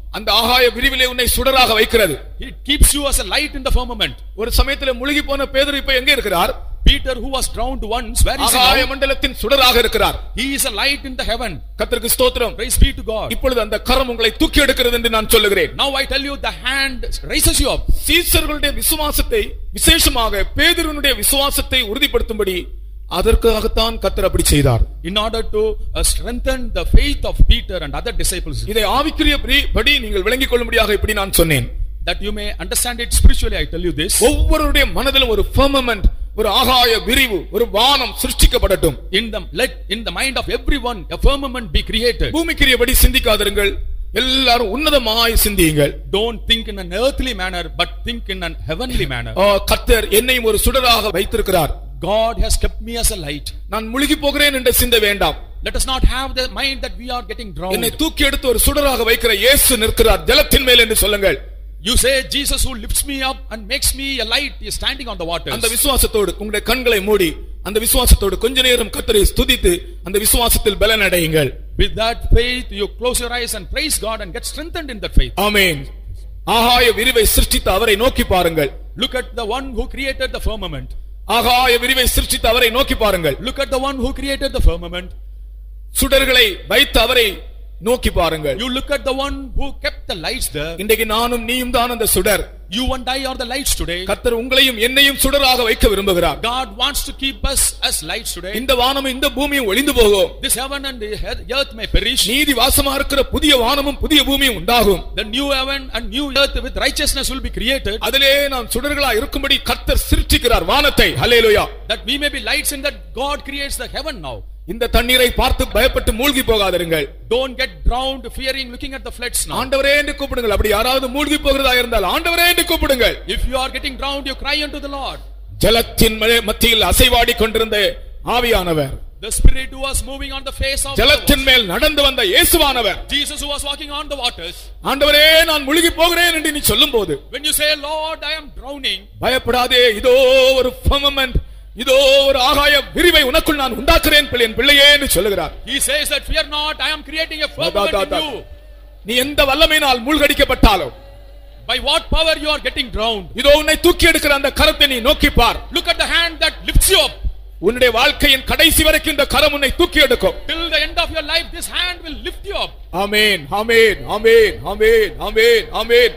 அந்த ஆகாய விரிவிலே உன்னை சுடராக வைக்கிறது. It keeps you as a light in the firmament. ஒரு சமயத்திலே முழுகி போன பேதுரு இப்ப எங்க இருக்கிறார்? Peter, who was drowned once, where is he ஆகாய now? மண்டலத்தின் சுடராக இருக்கிறார். He is a light in the heaven. கர்த்தருக்கு ஸ்தோத்திரம். Praise be to God. இப்பொழுது அந்த கரம் உங்களை தூக்கி எடுக்கிறது என்று நான் சொல்லுகிறேன். Now I tell you, the hand raises you up. சீசர்களுடைய விசுவாசத்தை, விசேஷமாக பேதுருவினுடைய விசுவாசத்தை உறுதிப்படுத்தும்படி அதற்காகத்தான் கர்த்தர் அப்படி செய்தார். In order to uh, strengthen the faith of Peter and other disciples. இதை ஆவிக்குரியபடி நீங்கள் விளங்கிக் கொள்ளும்படியாக இப்படி நான் சொன்னேன். That you may understand it spiritually, I tell you this. ஒவ்வொருடைய மனதிலும் ஒரு firmament, ஒரு ஆகாய விரிவு, ஒரு வானம் சிருஷ்டிக்கப்படட்டும். In the let in the mind of everyone a firmament be created. பூமிக்குரியபடி சிந்திக்காதிருங்கள், எல்லாரும் உன்னதமாய் சிந்தியுங்கள். Don't think in an earthly manner, but think in an heavenly manner. கர்த்தர் என்னையும் ஒரு சுடராக வைத்திருக்கிறார். God has kept me as a light. நான் முழுகி போகிறேன் என்று சிந்த வேண்டாம். Let us not have the mind that we are getting drowned. என்னை தூக்கி எடுத்து ஒரு சுடராக வைக்கிற இயேசு நிற்கிறார் ஜலத்தின் மேல் என்று சொல்லுங்கள். You say Jesus who lifts me up and makes me a light is standing on the waters. அந்த விசுவாசத்தோடு உங்களுடைய கண்களை மூடி அந்த விசுவாசத்தோடு கொஞ்ச நேரம் கர்த்தரை ஸ்துதித்து அந்த விசுவாசத்தில் பலன் அடையுங்கள். With that faith you close your eyes and praise God and get strengthened in that faith. ஆமென். ஆகாய விரிவை சிருஷ்டித்த அவரை நோக்கி பாருங்கள். Look at the one who created the firmament. ஆகாய விரிவை சிருஷ்டித்த அவரை நோக்கி பாருங்கள். Look at the one who created the firmament. சுடர்களை வைத்த அவரை நோக்கி பாருங்கள். You look at the one who kept the lights there. இன்றைக்கு நானும் நீயும் தான் அந்த சுடர். You and I are the lights today. கர்த்தர் உங்களையும் என்னையும் சுடராக வைக்க விரும்புகிறார். God wants to keep us as lights today. இந்த வானமும் இந்த பூமியும் ஒளிந்து போகும். This heaven and the earth may perish. நீதி வாசமா இருக்கிற புதிய வானமும் புதிய பூமியும் உண்டாகும். The new heaven and new earth with righteousness will be created. அதிலே நாம் சுடர்களா இருக்கும்படி கர்த்தர் சிருஷ்டிக்கிறார் வானத்தை. ஹல்லேலூயா. That we may be lights in that God creates the heaven now. இந்த தண்ணீரை பார்த்து பயப்பட்டு மூழ்கி போகாதீர்கள். Don't get drowned fearing looking at the floods now. ஆண்டவரே என்று கூப்பிடுங்கள். அப்படி யாராவது மூழ்கி போகிறதா இருந்தால் ஆண்டவரே என்று கூப்பிடுங்கள். If you are getting drowned, you cry unto the Lord. ஜலத்தின் மத்தியில் அசைவாடி கொண்டிருந்த ஆவியானவர், the spirit who was moving on the face of ஜலத்தின் மேல் நடந்து வந்த இயேசுவானவர், Jesus who was walking on the waters. ஆண்டவரே நான் மூழ்கி போகிறேன் என்று நீ சொல்லும்போது, when you say Lord I am drowning, பயப்படாதே, இதோ ஒரு firmament, இதோ ஒரு ஆகாய விரிவை உனக்குள் நான் உண்டாக்குறேன் என் பிள்ளையே என்று சொல்லுகிறார். He says that fear not, I am creating a firmament in you. நீ எந்த வல்லமையினால் மூழ்கடிக்கப்பட்டாலும், by what power you are getting drowned, இதோ உன்னை தூக்கி எடுக்கிற அந்த கரத்தை நீ நோக்கி பார். look at the hand that lifts you up. உன்னுடைய வாழ்க்கையின் கடைசி வரைக்கும் இந்த கரம் உன்னை தூக்கி எடுக்கும். till the end of your life this hand will lift you up. ஆமென் ஆமென் ஆமென் ஆமென் ஆமென் ஆமென்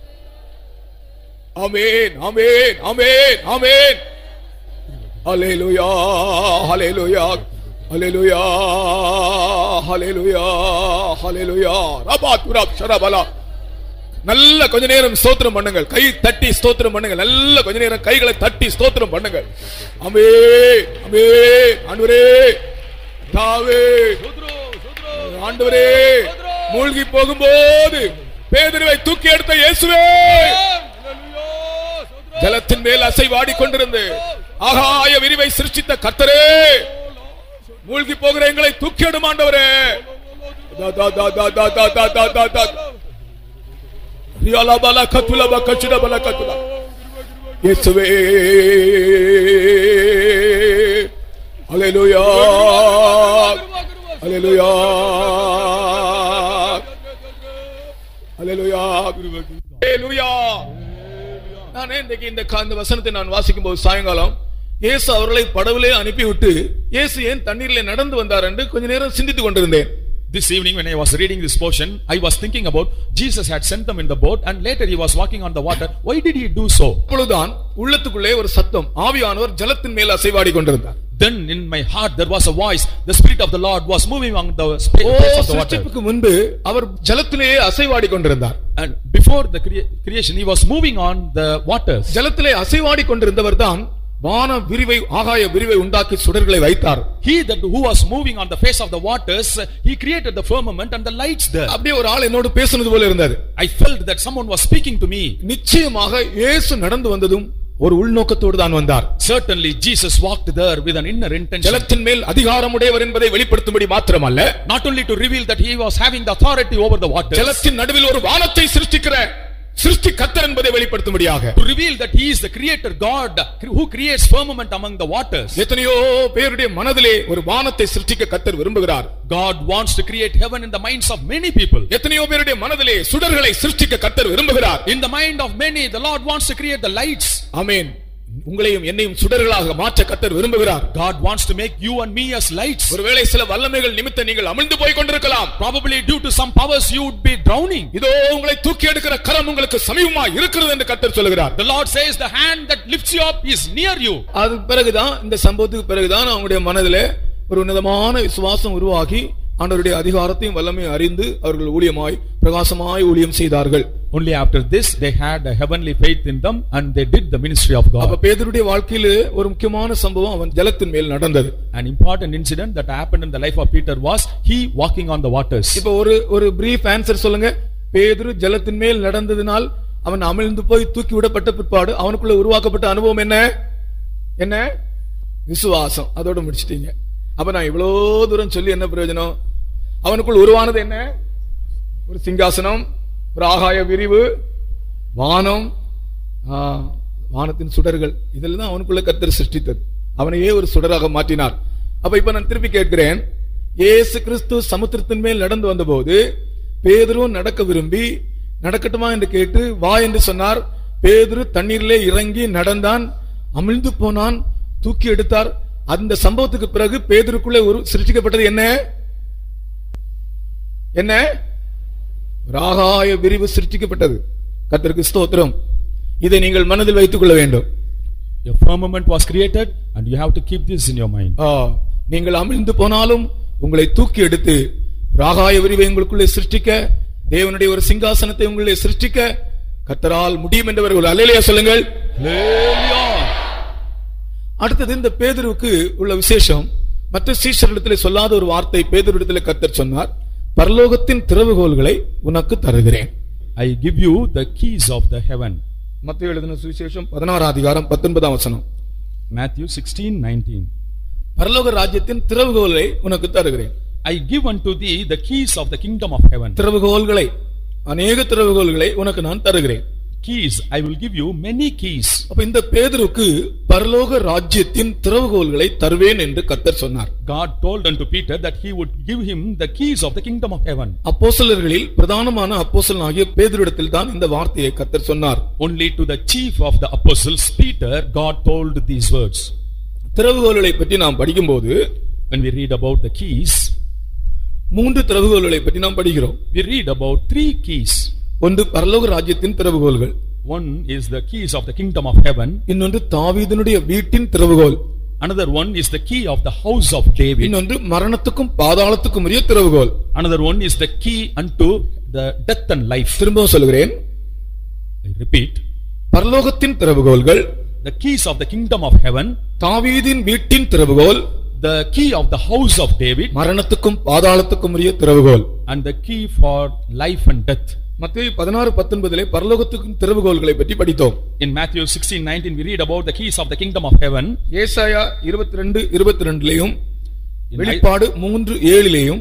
ஆமென் ஆமென் ஆமென் ஆமென். ஹல்லேலூயா ஹல்லேலூயா ஹல்லேலூயா ஹல்லேலூயா ஹல்லேலூயா. ரபா துரப் ஷரபலா. நல்ல கொஞ்ச நேரம் ஸ்தோத்திரம் பண்ணுங்கள். கை தட்டி ஸ்தோத்திரம் பண்ணுங்கள். நல்ல கொஞ்ச நேரம் கைகளை தட்டி ஸ்தோத்திரம் பண்ணுங்கள். ஆமென் ஆமென். ஆண்டவரே தாவே ஆண்டவரே, மூழ்கி போகும்போது பேதுருவை தூக்கி எடுத்த இயேசுவே, ஜலத்தின் மேல் அசைவாடி கொண்டிருந்து ஆகாய விரிவை சிருஷ்டித்த கர்த்தரே, மூழ்கி போகிற எங்களை தூக்கி எடும் ஆண்டவரே. தா தா தா தா தா தா தா தா தா தா ரியாலா பலா கத்துலா பக்கச்சுடா பலா கத்துலா. இயேசுவே ஹல்லேலூயா ஹல்லேலூயா ஹல்லேலூயா ஹல்லேலூயா. நான் இன்றைக்கு இந்த இந்த வசனத்தை நான் வாசிக்கும் போது சாயங்காலம் இயேசு அவர்களை படவிலே அனுப்பிவிட்டு இயேசு ஏன் தண்ணீரிலே நடந்து வந்தார் என்று கொஞ்ச நேரம் சிந்தித்துக் கொண்டிருந்தேன். This evening when I was reading this portion, I was thinking about Jesus had sent them in the boat and later he was walking on the water. Why did he do so? அப்பொழுதுதான் உள்ளத்துக்குள்ளே ஒரு சத்தம், ஆவியானவர் ஜலத்தின் மேல் அசைவாடி கொண்டிருந்தார். Then in my heart there was a voice, the spirit of the Lord was moving on the face of the water. சிருஷ்டிப்புக்கு முன்பு அவர் ஜலத்திலே அசைவாடி கொண்டிருந்தார். And before the creation he was moving on the waters. ஜலத்திலே அசைவாடி கொண்டிருந்தவர் தான் வான விரிவை ஆகாய விரிவை உண்டாக்கி சுடர்களை வைத்தார். He that who was moving on the face of the waters, he created the firmament and the lights there. அப்படியே ஒரு ஆள் என்னோடு பேசுனது போல இருந்தது. I felt that someone was speaking to me. நிச்சயமாக இயேசு நடந்து வந்ததும் ஒரு உள்நோக்கத்தோடு தான் வந்தார். Certainly Jesus walked there with an inner intention. ஜலத்தின் மேல் அதிகாரம் உடையவர் என்பதை வெளிப்படுத்தும்படி மாத்திரமல்ல, not only to reveal that he was having the authority over the waters. ஜலத்தின் நடுவில் ஒரு வானத்தை சிருஷ்டிக்கிற சிருஷ்டி கர்த்தர் என்பதை வெளிப்படுத்தும்படியாக, to reveal that he is the creator God who creates firmament among the waters. எத்தனையோ பேருடைய மனதிலே ஒரு வானத்தை சிருஷ்டிக்க கர்த்தர் விரும்புகிறார். God wants to create heaven in the minds of many people. எத்தனையோ பேருடைய மனதிலே சுடர்களை சிருஷ்டிக்க கர்த்தர் விரும்புகிறார். In the mind of many, the Lord wants to create the lights. ஆமென். உங்களையும் என்னையும் சுடர்களாக மாற்ற கர்த்தர் விரும்புகிறார். God wants to make you and me as lights. ஒருவேளை சில வல்லமைகள் நிமித்தம் நீங்கள் அமிழ்ந்து போய் கொண்டிருக்கலாம். Probably due to some powers you would be drowning. இதோ உங்களை தூக்கி எடுக்கிற கரம் உங்களுக்கு சமீபமாய் இருக்கிறது என்று கர்த்தர் சொல்கிறார். The Lord says the hand that lifts you up is near you. அது பிறகுதான், இந்த சம்பவத்துக்கு பிறகுதான் அவங்களுடைய மனதிலே ஒரு உன்னதமான விசுவாசம் உருவாகி ஆண்டவருடைய அதிகாரத்தையும் வல்லமையும் அறிந்து அவர்கள் ஊழியமாய் பிரகாசமாய் ஊழியம் செய்தார்கள். Only after this they had a heavenly faith in them and they did the ministry of God. அப்ப பேதுருடைய வாழ்க்கையிலே ஒரு முக்கியமான சம்பவம் அவன் ஜலத்தின் மேல் நடந்தது. An important incident that happened in the life of Peter was he walking on the waters. இப்ப ஒரு ஒரு பிரீஃப் ஆன்சர் சொல்லுங்க. பேதுரு ஜலத்தின் மேல் நடந்ததினால் அவன் அமிழ்ந்து போய் தூக்கி விடப்பட்ட பிற்பாடு அவனுக்குள்ள உருவாக்கப்பட்ட அனுபவம் என்ன? என்ன? விசுவாசம். அதோட முடிச்சிட்டீங்க. அப்ப நான் இவ்வளவு தூரம் சொல்லி என்ன பிரயோஜனம்? அவனுக்குள் உருவானது என்ன? ஒரு சிங்காசனம், ஒரு ஆகாய விரிவு, வானம், வானத்தின் சுடர்கள். இதெல்லாம் தான் அவனுக்குள்ள கர்த்தர் சிருஷ்டித்தது. அவனையே ஒரு சுடராக மாற்றினார். அப்ப இப்ப நான் திருப்பி கேட்கிறேன், இயேசு கிறிஸ்து சமுத்திரத்தின் மேல் நடந்து வந்த போது பேதுரு நடக்க விரும்பி நடக்கட்டுமா என்று கேட்டு வா என்று சொன்னார். பேதுரு தண்ணீரிலே இறங்கி நடந்தான், அமிழ்ந்து போனான், தூக்கி எடுத்தார். அந்த சம்பவத்துக்கு பிறகு பேதுருக்குள்ளே ஒரு சிருஷ்டிக்கப்பட்டது என்ன? என்ன? ராகாய விரிவு சிருஷ்டிக்கப்பட்டது. கர்த்தருக்கு ஸ்தோத்திரம். இதை நீங்கள் மனதில் வைத்துக் கொள்ள வேண்டும். A firmament was created and you have to keep this in your mind. நீங்கள் அமிழ்ந்து போனாலும் உங்களை தூக்கி எடுத்து ராகாய விரிவை உங்களுக்குள்ளே சிருஷ்டிக்க, தேவனுடைய ஒரு சிங்காசனத்தை உங்களுடைய சிருஷ்டிக்க கர்த்தரால் முடியும் என்றவர்கள் அல்லேலூயா சொல்லுங்கள். அல்லேலூயா. அடுத்தது இந்த பேதுருவுக்கு உள்ள விசேஷம், மற்ற சீஷர்களிடத்தில் சொல்லாத ஒரு வார்த்தை பேதுருவிடத்தில் கர்த்தர் சொன்னார். பரலோகத்தின் திறவுகோல்களை உனக்கு தருகிறேன். I give you the keys of the heaven. மத்தேயு எழுதின சுவிசேஷம் பதினாறாம் அதிகாரம் பத்தொன்பதாம் வசனம். Matthew sixteen nineteen. பரலோக ராஜ்யத்தின் திறவுகோல்களை உனக்கு தருகிறேன். I give unto thee the keys of the kingdom of heaven. திறவுகோல்களை, அநேக திறவுகோல்களை உனக்கு நான் தருகிறேன். Keys, I will give you many keys. அப்ப இந்த பேதுருக்கு பரலோக ராஜ்யத்தின் திறவுகோல்களை தருவேன் என்று கர்த்தர் சொன்னார். God told unto Peter that he would give him the keys of the kingdom of heaven. அப்போஸ்தலர்களில் பிரதானமான அப்போஸ்தலனாகிய பேதுருவிடத்தில் தான் இந்த வார்த்தையை கர்த்தர் சொன்னார். Only to the chief of the apostles Peter God told these words. திறவுகோல்களை பற்றி நாம் படிக்கும்போது, when we read about the keys, மூன்று திறவுகோல்களை பற்றி நாம் படிக்கிறோம். we read about three keys. ஒன்று பரலோக ராஜ்யத்தின் திறவுகோல்கள். One is the keys of the kingdom of heaven. இன்னொன்று தாவீதினுடைய வீட்டின் திறவுகோல். Another one is the key of the house of David. இன்னொன்று மரணத்துக்கும் பாதாளத்துக்கும் உரிய திறவுகோல். Another one is the key unto the death and life. திரும்பவும் சொல்கிறேன், I repeat, பரலோகத்தின் திறவுகோல்கள், the keys of the kingdom of heaven, தாவீதின் வீட்டின் திறவுகோல், the key of the house of David, மரணத்துக்கும் பாதாளத்துக்கும் உரிய திறவுகோல், and the key for life and death. மத்தேயு பதினாறு பத்தொன்பதிலே பரலோகத்துக்கும் திறவுகோல்களை பற்றி படித்தோம். In Matthew sixteen nineteen we read about the keys of the kingdom of heaven. ஏசாயா இருபத்தி ரெண்டு இருபத்தி ரெண்டுலயும் வெளிப்பாடு மூன்று ஏழிலேயும்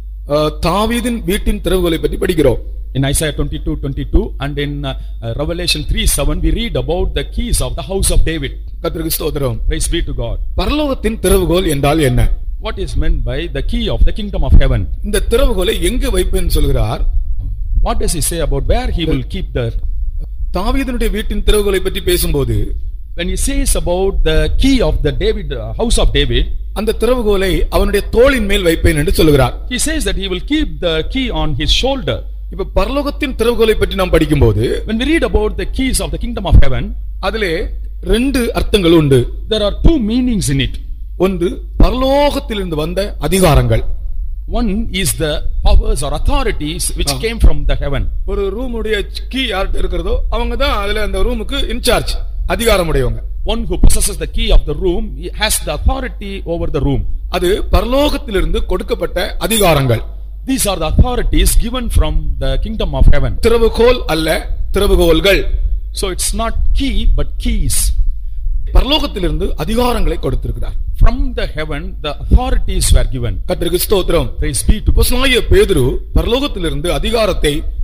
தாவீதின் வீட்டின் திறவுகோலை பற்றி படிக்கிறோம். In Isaiah twenty-two twenty-two and in uh, uh, Revelation three seven we read about the keys of the house of David. கர்த்தருக்கு ஸ்தோத்திரம். Praise be to God. பரலோகத்தின் திறவுகோல் என்றால் என்ன? What is meant by the key of the kingdom of heaven? இந்த திறவுகோலை எங்கு வைப்பேன்னு சொல்கிறார். What does he say about where he will keep the தாவீதினுடைய வீட்டின் திறவுகோலை பற்றி பேசும்போது, when he says about the key of the David uh, house of David, அந்த திறவுகோலை அவனுடைய தோளின் மேல் வைப்பேன் என்று சொல்கிறார். he says that he will keep the key on his shoulder. இப்ப பரலோகத்தின் திறவுகோலை பற்றி நாம் படிக்கும்போது, when we read about the keys of the kingdom of heaven, அதிலே ரெண்டு அர்த்தங்கள் உண்டு. there are two meanings in it. ஒன்று பரலோகத்திலிருந்து வந்த அதிகாரங்கள். One is the powers or authorities which ah. came from the heaven. ஒரு ரூம் உடைய கீ யார்ட்ட இருக்குதோ அவங்க தான் அதுல அந்த ரூமுக்கு இன்சார்ஜ், அதிகாரம் உடையவங்க. One who possesses the key of the room has the authority over the room. அது பரலோகத்திலிருந்து கொடுக்கப்பட்ட அதிகாரங்கள். These are the authorities given from the kingdom of heaven. திறவுகோல் அல்ல, திறவுகோல்கள். So it's not key but keys. பரலோகத்திலிருந்து அதிகாரங்களை கொடுத்திருக்கிறார். From the heaven the authorities were given. கர்த்தருக்கு ஸ்தோத்திரம். Praise be to அப்போஸ்தலனாகிய பேதுரு பரலோகத்திலிருந்து அதிகாரத்தை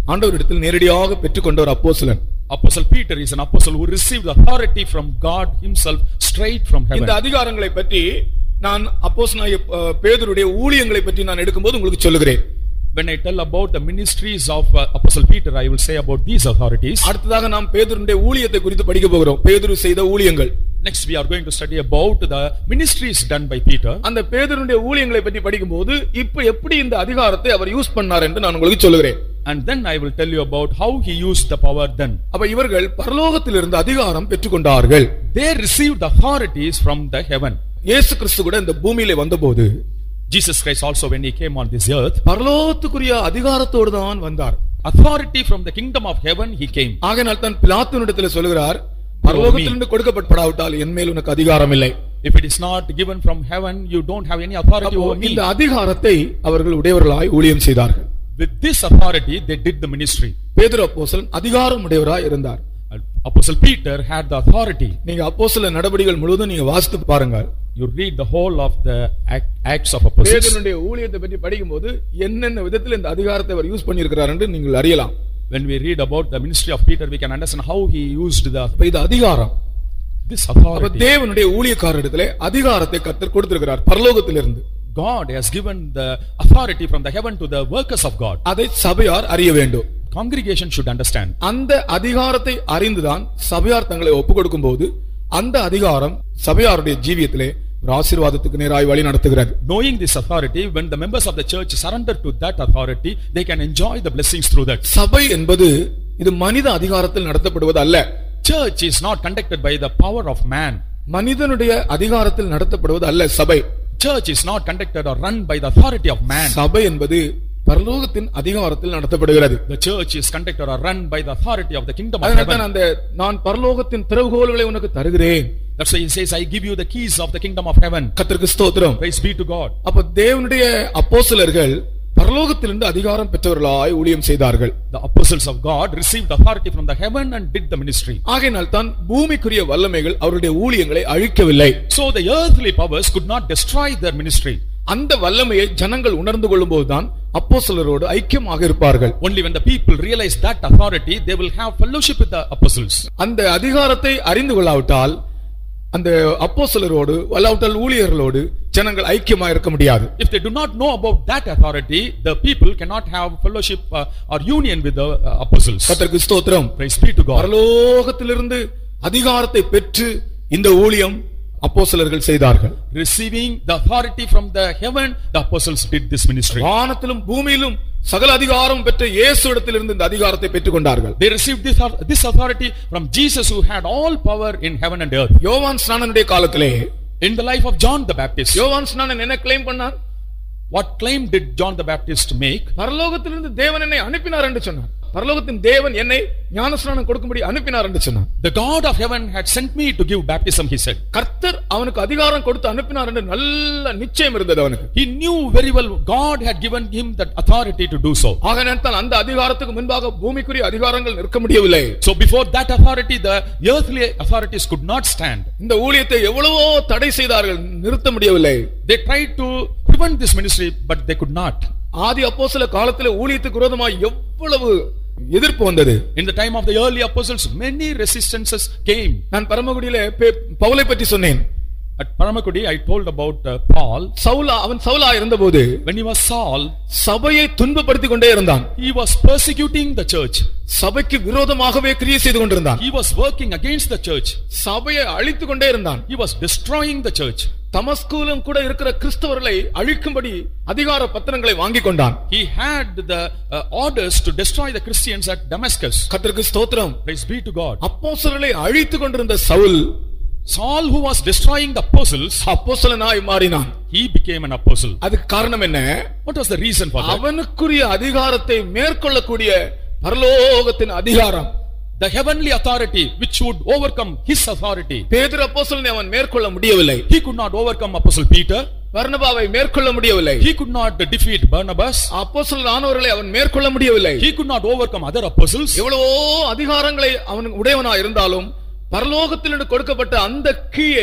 ஆண்டவரிடத்தில் நேரடியாக பெற்றுக்கொண்ட ஒரு அப்போஸ்தலன். Apostle Peter is an apostle who received authority from God himself straight from heaven. இந்த அதிகாரங்களை பற்றி நான் அப்போஸ்தலனாகிய பேதுருடைய ஊழியங்களை பற்றி நான் எடுக்கும்போது உங்களுக்கு சொல்லுகிறேன். When I tell about the ministries of uh, Apostle Peter, I will say about these authorities. அடுத்ததாக நாம் பேதுருடைய ஊழியத்தை குறித்து படிக்க போகிறோம். பேதுரு செய்த ஊழியங்கள். Next we are going to study about the ministries done by Peter. அந்த பேதுருடைய ஊழியங்களை பற்றி படிக்கும்போது இப்போ எப்படி இந்த அதிகாரத்தை அவர் யூஸ் பண்ணார் என்று நான் உங்களுக்கு சொல்லுகிறேன். And then I will tell you about how he used the power then. அப்ப இவர்கள் பரலோகத்திலிருந்து அதிகாரம் பெற்றுக்கொண்டார்கள். They received the authorities from the heaven. இயேசு கிறிஸ்து கூட இந்த பூமியிலே வந்தபோது Jesus Christ also when he came on this earth, பரலோகத்துக்குரிய அதிகாரத்தோடு தான் வந்தார். Authority from the kingdom of heaven he came. ஆகையால் தான் பிலாத்துவினிடத்தில் சொல்கிறார், பரலோகத்திலிருந்து கொடுக்கப்பட்டடாவிட்டால் என் மேல் உனக்கு அதிகாரம் இல்லை. If it is not given from heaven, you don't have any authority over me. இந்த அதிகாரத்தை அவர்கள் உடையவர்களாய் ஊழியம் செய்தார்கள். With this authority they did the ministry. பேதுரு அப்போஸ்தலன் அதிகாரம் உடையவராய் இருந்தார். Apostle Peter had the authority. நீங்க அப்போஸ்தல நடபடிகள் முழுவதும் நீங்க வாசித்து பாருங்க. You read the whole of the acts of apostles. பேதுருடைய ஊழியத்தை பற்றி படிக்கும்போது என்னென்ன விதத்தில் இந்த அதிகாரத்தை அவர் யூஸ் பண்ணியிருக்கிறார் என்று நீங்கள் அறியலாம். When we read about the ministry of Peter, we can understand how he used the இது அதிகாரம். This authority. தேவனுடைய ஊழியக்காரரிடத்திலே அதிகாரத்தை கர்த்தர் கொடுத்திருக்கிறார் பரலோகத்திலிருந்து. God has given the authority from the heaven to the workers of God. அதை சபையார் அறிய வேண்டும். Congregation should understand. அந்த அதிகாரத்தை அறிந்துதான் சபையார் தங்களை ஒப்புக்கொடுக்கும் போது அந்த அதிகாரம் சபையாருடைய ஜீவியத்திலே ஒரு ஆசீர்வாதத்துக்கு நேராய் வழி நடத்துகிறது. Knowing this authority, when the members of the church surrender to that authority, they can enjoy the blessings through that. சபை என்பது இது மனித அதிகாரத்தில் நடத்தப்படுவது அல்ல. Church is not conducted by the power of man. மனிதனுடைய அதிகாரத்தில் நடத்தப்படுவது அல்ல சபை. Church is not conducted or run by the authority of man. சபை என்பது பரலோகத்தின் அதிகாரத்தில் நடத்தப்படுகிறது. The church is conducted or run by the authority of the kingdom of அதனால heaven. தான் அந்த நான் பரலோகத்தின் திறவுகோல்களை உனக்கு தருகிறேன். That's why he says, I give you the keys of the kingdom of heaven. கர்த்தருக்கு ஸ்தோத்திரம். Praise be to God. அப்ப தேவனுடைய அப்போஸ்தலர்கள் பரலோகத்திலிருந்து அதிகாரம் பெற்றவர்களாய் ஊழியம் செய்தார்கள். The apostles of God received authority from the heaven and did the ministry. ஆகையால் தான் பூமிக்குரிய வல்லமைகள் அவருடைய ஊழியங்களை அழிக்கவில்லை. So the earthly powers could not destroy their ministry. அந்த வல்லமையை ஜனங்கள் உணர்ந்து கொள்ளும்போதுதான் அப்போஸ்தலரோடு ஐக்கியமாக இருப்பார்கள். Only when the people realize that authority, they will have fellowship with the apostles. அந்த அதிகாரத்தை அறிந்து கொள்ளாவிட்டால் அந்த அப்போஸ்தலரோடு அல்லாவிட்டால் ஊழியர்களோடு ஜனங்கள் ஐக்கியமாக இருக்க முடியாது. If they do not know about that authority, the people cannot have fellowship uh, or union with the uh, apostles. கர்த்தருக்கு ஸ்தோத்திரம். Praise be to God. பரலோகத்திலிருந்து அதிகாரத்தை பெற்று இந்த ஊழியம் அப்போஸ்தலர்கள் செய்தார்கள். Receiving the authority from the heaven, the apostles did this ministry. வானத்திலும் பூமியிலும் சகல அதிகாரம் பெற்ற இயேசுவிடத்திலிருந்து இந்த அதிகாரத்தை பெற்றுக்கொண்டார்கள். They received this this authority from Jesus, who had all power in heaven and earth. யோவான் ஸ்நானனுடைய காலத்திலே In the life of John the Baptist, யோவான் ஸ்நானன் என்ன கிளைம் பண்ணார்? what claim did John the Baptist make? பரலோகத்திலிருந்து தேவன் என்னை அனுப்பினார் என்று சொன்னார். பரலோகத்தின் தேவன் என்னை ஞானஸ்நானம் கொடுக்கும்படி அனுப்பினார் என்று சொன்னார். The God of heaven had sent me to give baptism, he said. கர்த்தர் அவனுக்கு அதிகாரம் கொடுத்து அனுப்பினார் என்று நல்ல நிச்சயம் இருந்தது அவனுக்கு. He knew very well God had given him that authority to do so. ஆகையால் அந்த அதிகாரத்துக்கு முன்பாக பூமிக்குரிய அதிகாரங்கள் நிற்க முடியவில்லை. So before that authority, the earthly authorities could not stand. இந்த ஊழியத்தை எவ்வளவோ தடை செய்தார்கள், நிறுத்த முடியவில்லை. They tried to prevent this ministry, but they could not. ஆதி அப்போஸ்தல காலத்திலே ஊழியத்துக்கு விரோதமாய் எவ்வளவு எதிர்ப்பு வந்தது. In the time of the early apostles, many resistances came. நான் பரமக்குடியிலே பவுலை பற்றி சொன்னேன். At Paramakudi, I told about uh, Paul. சவுலா அவன் சவுலா இருந்தபோது When he was Saul, சபையை துன்பப்படுத்திக் கொண்டே இருந்தான். he was persecuting the church. சபைக்கு விரோதமாகவே கிரியை செய்து கொண்டிருந்தான். He was working against the church. சபையை அழித்துக் கொண்டே இருந்தான். He was destroying the church. தமஸ்குவிலும் கூட இருக்கிற கிறிஸ்தவர்களை அழிக்கும்படி அதிகார பத்திரங்களை வாங்கிக் கொண்டான். He had the uh, orders to destroy the Christians at Damascus. கர்த்தருக்கு ஸ்தோத்திரம். Praise be to God. அப்போஸ்தலர்களை அழித்துக் கொண்டிருந்த Saul, Saul, who was destroying the apostles, அப்போஸ்தலனாய் மாறினான். he became an apostle. அதுக்கு காரணம் என்ன? What was the reason for that? அவனுக்குரிய அதிகாரத்தை மேற்கொள்ளக்கூடிய பரலோகத்தின் அதிகாரம், the heavenly authority which would overcome his authority. பேதுரு அப்போஸ்தலனை அவன் மேற்கொள்ள முடியவில்லை. He could not overcome Apostle Peter. பர்னபாவை மேற்கொள்ள முடியவில்லை. He could not defeat Barnabas. அப்போஸ்தலனானவர்களை அவன் மேற்கொள்ள முடியவில்லை. He could not overcome other apostles. எவ்வளவோ அதிகாரங்களை அவன் உடையவனாய் இருந்தாலும் பரலோகத்திலிருந்து கொடுக்கப்பட்ட அந்த கீயை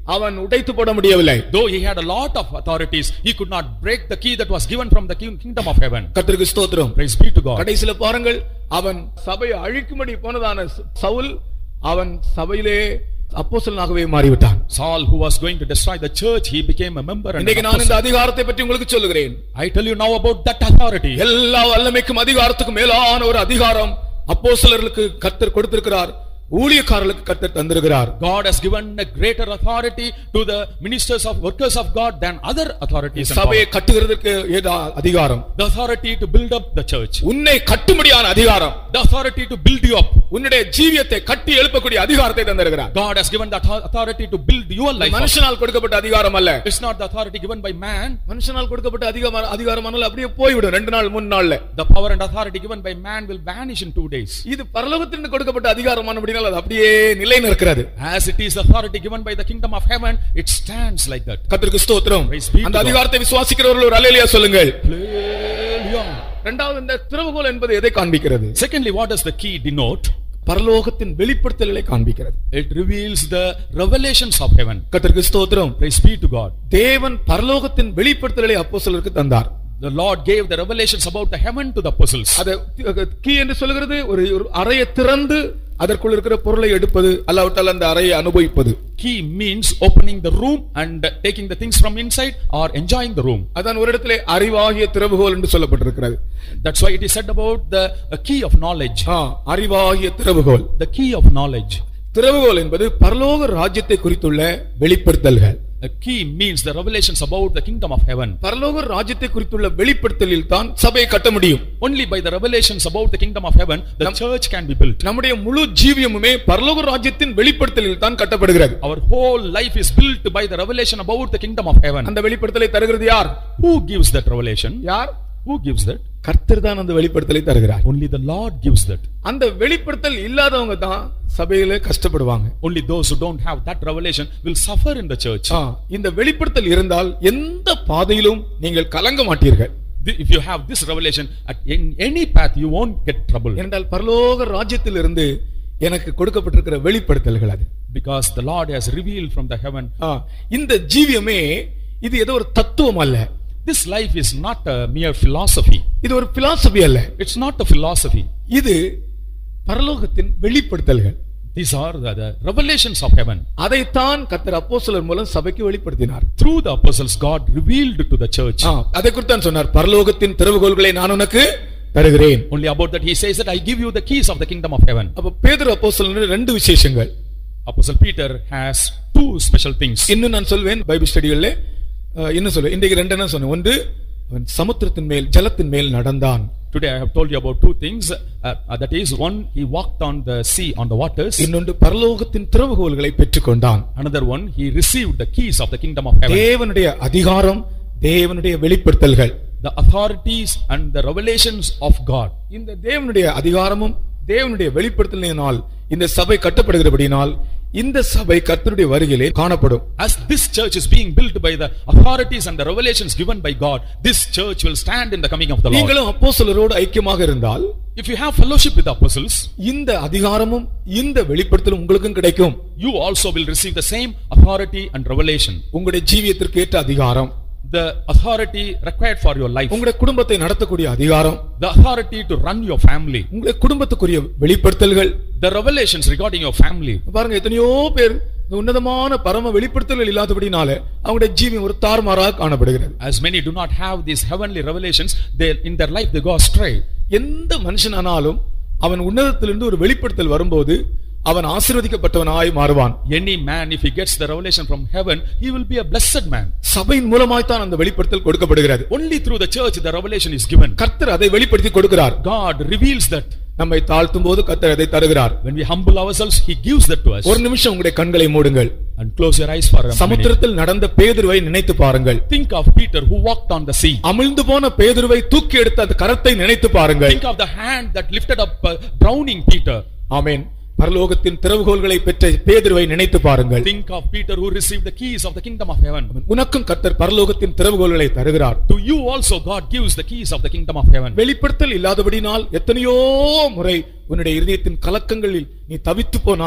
அவன் உடைத்து போட முடியவில்லை. Though he had a lot of authorities, he could not break the key that was given from the kingdom of heaven. கர்த்தருக்கு ஸ்தோத்திரம். Praise be to God. கடைசில பாருங்கள், அவன் சபையை அழிக்கும்படி போனதான சவுல் அவன் சபையிலே அப்போஸ்தலனாகவே மாறிவிட்டான். Saul, who was going to destroy the church, he became a member and இன்னைக்கு நான் இந்த அதிகாரத்தை பற்றி உங்களுக்கு சொல்லுகிறேன். I tell you now about that authority. எல்லா வல்லமைக்கும் அதிகாரத்துக்கும் மேலான ஒரு அதிகாரம் அப்போஸ்தலர்களுக்கு கர்த்தர் கொடுத்திருக்கிறார். ஊழியக்காரர்களுக்கு கர்த்தர் தந்திருக்கிறார். God has given a greater authority to the ministers of workers of God than other authorities. சபையை கட்டுகிறதற்கு ஏதா அதிகாரம். The authority to build up the church. உன்னை கட்டும்படியான அதிகாரம். The authority to build you up. உன்னுடைய ஜீவியத்தை கட்டி எழுப்பக்கூடிய அதிகாரத்தை தந்திருக்கிறார். God has given that authority to build your life. மனுஷனால் கொடுக்கப்பட்ட அதிகாரம் அல்ல. It's not the authority given by man. மனுஷனால் கொடுக்கப்பட்ட அதிகாரம் அதிகாரமானால் அப்படியே போய்விடும் ரெண்டு நாள் மூணு நாள்ல. The power and authority given by man will vanish in two days. இது பரலோகத்திலிருந்து கொடுக்கப்பட்ட அதிகாரமானபடியால் அது அப்படியே நிலை நிற்கிறது. As it is authority given by the kingdom of heaven, it stands like that. கர்த்தருக்கு ஸ்தோத்திரம். அந்த அதிகாரத்தை விசுவாசிக்கிறவர்கள் ஒரு அல்லேலூயா சொல்லுங்கள். Hallelujah. இரண்டாவது, இந்த திறவுகோல் என்பது எதை காண்பிக்கிறது? Secondly, what does the key denote? பரலோகத்தின் வெளிப்படுத்தல்களை காண்பிக்கிறது. It reveals the revelations of heaven. கர்த்தருக்கு ஸ்தோத்திரம். Praise be to God. தேவன் பரலோகத்தின் வெளிப்படுத்தல்களை அப்போஸ்தலருக்கு தந்தார். The Lord gave the revelations about the heaven to the apostles. அது கீ என்று சொல்கிறது ஒரு அறையை திறந்து அதற்குள் இருக்கிற பொருளை எடுப்பது, அல்லாவிட்டால் அந்த அறையை அனுபவிப்பது. Key means opening the room and taking the things from inside or enjoying the room. அதான் ஒரு இடத்திலே அறிவாகிய திறவுகோல் என்று சொல்லப்பட்டிருக்கிறது. That's why it is said about the key of knowledge. ஆ, அறிவாகிய திறவுகோல். The key of knowledge. திறவுகோல் என்பது பரலோக ராஜ்யத்தை குறித்துள்ள வெளிப்படுத்தல்கள். A key means the revelations about the kingdom of heaven. பரலோக ராஜ்யத்தை குறித்துள்ள வெளிப்படுத்தலில் தான் சபையை கட்ட முடியும். Only by the revelations about the kingdom of heaven the church can be built. நம்முடைய முழு ஜீவியமுமே பரலோக ராஜ்யத்தின் வெளிப்படுத்தலில் தான் கட்டப்படுகிறது. Our whole life is built by the revelation about the kingdom of heaven. அந்த வெளிப்படுத்தலை தருகிறது யார்? Who gives that revelation? யார்? Who gives that? கர்த்தர் தான் அந்த வெளிப்படுத்தலை தருகிறார். Only the Lord gives that. அந்த வெளிப்படுத்தல் இல்லாதவங்க தான் சபையிலே கஷ்டப்படுவாங்க. Only those who don't have that revelation will suffer in the church. ஆ, இந்த வெளிப்படுத்தல் இருந்தால் எந்த பாதையிலும் நீங்கள் கலங்க மாட்டீர்கள். If you have this revelation at any path you won't get trouble. என்றால் பரலோக ராஜ்யத்திலிருந்து எனக்கு கொடுக்கப்பட்டிருக்கிற வெளிப்படுத்தல்கள் அது. Because the Lord has revealed from the heaven. ஆ, இந்த ஜீவியமே இது ஏதோ ஒரு தத்துவம் அல்ல. This life is not a mere philosophy. இது ஒரு philosophy அல்ல. It's not a philosophy. இது பரலோகத்தின் வெளிப்படுத்தல்கள். These are the, the revelations of heaven. அதைத்தான் கர்த்தர் அப்போஸ்தலர் மூலம் சபைக்கு வெளிப்படுத்தினார். Through the apostles God revealed to the church. ஆ, அதை குறித்து தான் சொன்னார், பரலோகத்தின் திறவுகோல்களை நான் உனக்கு தருகிறேன். Only about that he says that I give you the keys of the kingdom of heaven. அப்ப பேதுரு அப்போஸ்தலனுடைய ரெண்டு விசேஷங்கள். Apostle Peter has two special things. இன்னும் நான் சொல்வேன் பைபிள் ஸ்டடிகளிலே இன்னும் சொல்வேன். இன்றைக்கு ரெண்டு என்ன சொன்னேன். ஒன்று, அவன் சமுத்திரத்தின் மேல் ஜலத்தின் மேல் நடந்தான். Today I have told you about two things. Uh, uh, that is, one, he walked on the sea, on the waters. இன்னொன்று, பரலோகத்தின் திறவுகோல்களை பெற்றுக்கொண்டான். Another one, he received the keys of the kingdom of heaven. தேவனுடைய அதிகாரம், தேவனுடைய வெளிப்படுத்தல்கள். The authorities and the revelations of God. இந்த தேவனுடைய அதிகாரமும் தேவனுடைய வெளிப்படுத்தலினால் இந்த சபை கட்டப்படுகிறபடியால் இந்த சபை கர்த்தருடைய வருகையிலே காணப்படும். As this church is being built by the authorities and the revelations given by God, this church will stand in the coming of the Lord. நீங்களும் அப்போஸ்தலரோடு ஐக்கியமாக இருந்தால், if you have fellowship with the apostles, இந்த அதிகாரமும் இந்த வெளிப்படுத்தலும் உங்களுக்கும் கிடைக்கும். you also will receive the same authority and revelation. உங்களுடைய ஜீவியத்திற்கு ஏற்ற அதிகாரம், the authority required for your life, உங்களுடைய குடும்பத்தை நடத்தக்கூடிய அதிகாரம், the authority to run your family, உங்களுடைய குடும்பத்துக்குரிய வெளிப்படுத்தல்கள், the revelations regarding your family. பாருங்க, எத்தனையோ பேர் உன்னதமான பரம வெளிப்படுத்தல்கள் இல்லாதபடினால அவங்களுடைய ஜீவியம் ஒரு தாறுமாறாக காணப்படுகிறது. As many do not have these heavenly revelations, they in their life they go astray. எந்த மனுஷனானாலும் அவன் உன்னதத்திலிருந்து ஒரு வெளிப்படுத்தல் வரும்போது அவன் ஆசீர்வதிக்கப்பட்டவனாய் மாறுவான். Any man, if he gets the revelation from heaven, he will be a blessed man. சபையின் மூலமாய் தான் அந்த வெளிப்படுத்தல் கொடுக்கப்படுகிறது. Only through the church the revelation is given. கர்த்தர் அதை வெளிப்படுத்தி கொடுக்கிறார். God reveals that. நம்மை தாழ்த்தும் போது கர்த்தர் அதை தருகிறார். When we humble ourselves, he gives that to us. ஒரு நிமிஷம் உங்களுடைய கண்களை மூடுங்கள். And close your eyes for a minute. சமுத்திரத்தில் நடந்த பேதுருவை நினைத்து பாருங்கள். Think of Peter who walked on the sea. அமிழ்ந்து போன பேதுருவை தூக்கி எடுத்த அந்த கரத்தை நினைத்து பாருங்கள். Think of the hand that lifted up uh, drowning Peter. ஆமென். பரலோகத்தின் திறவுகோல்களை பெற்ற பேதுருவை நினைத்து பாருங்கள். Think of Peter who received the keys of the kingdom of heaven. உனக்கும் கர்த்தர் பரலோகத்தின் திறவுகோல்களை தருகிறார். To you also God gives the keys of the kingdom of heaven. வெளிப்படுத்தல் இல்லாதபடினால் எத்தனையோ முறை உன்னுடைய இதயத்தின் கலக்கங்களில் நீ தவித்து போனாய்.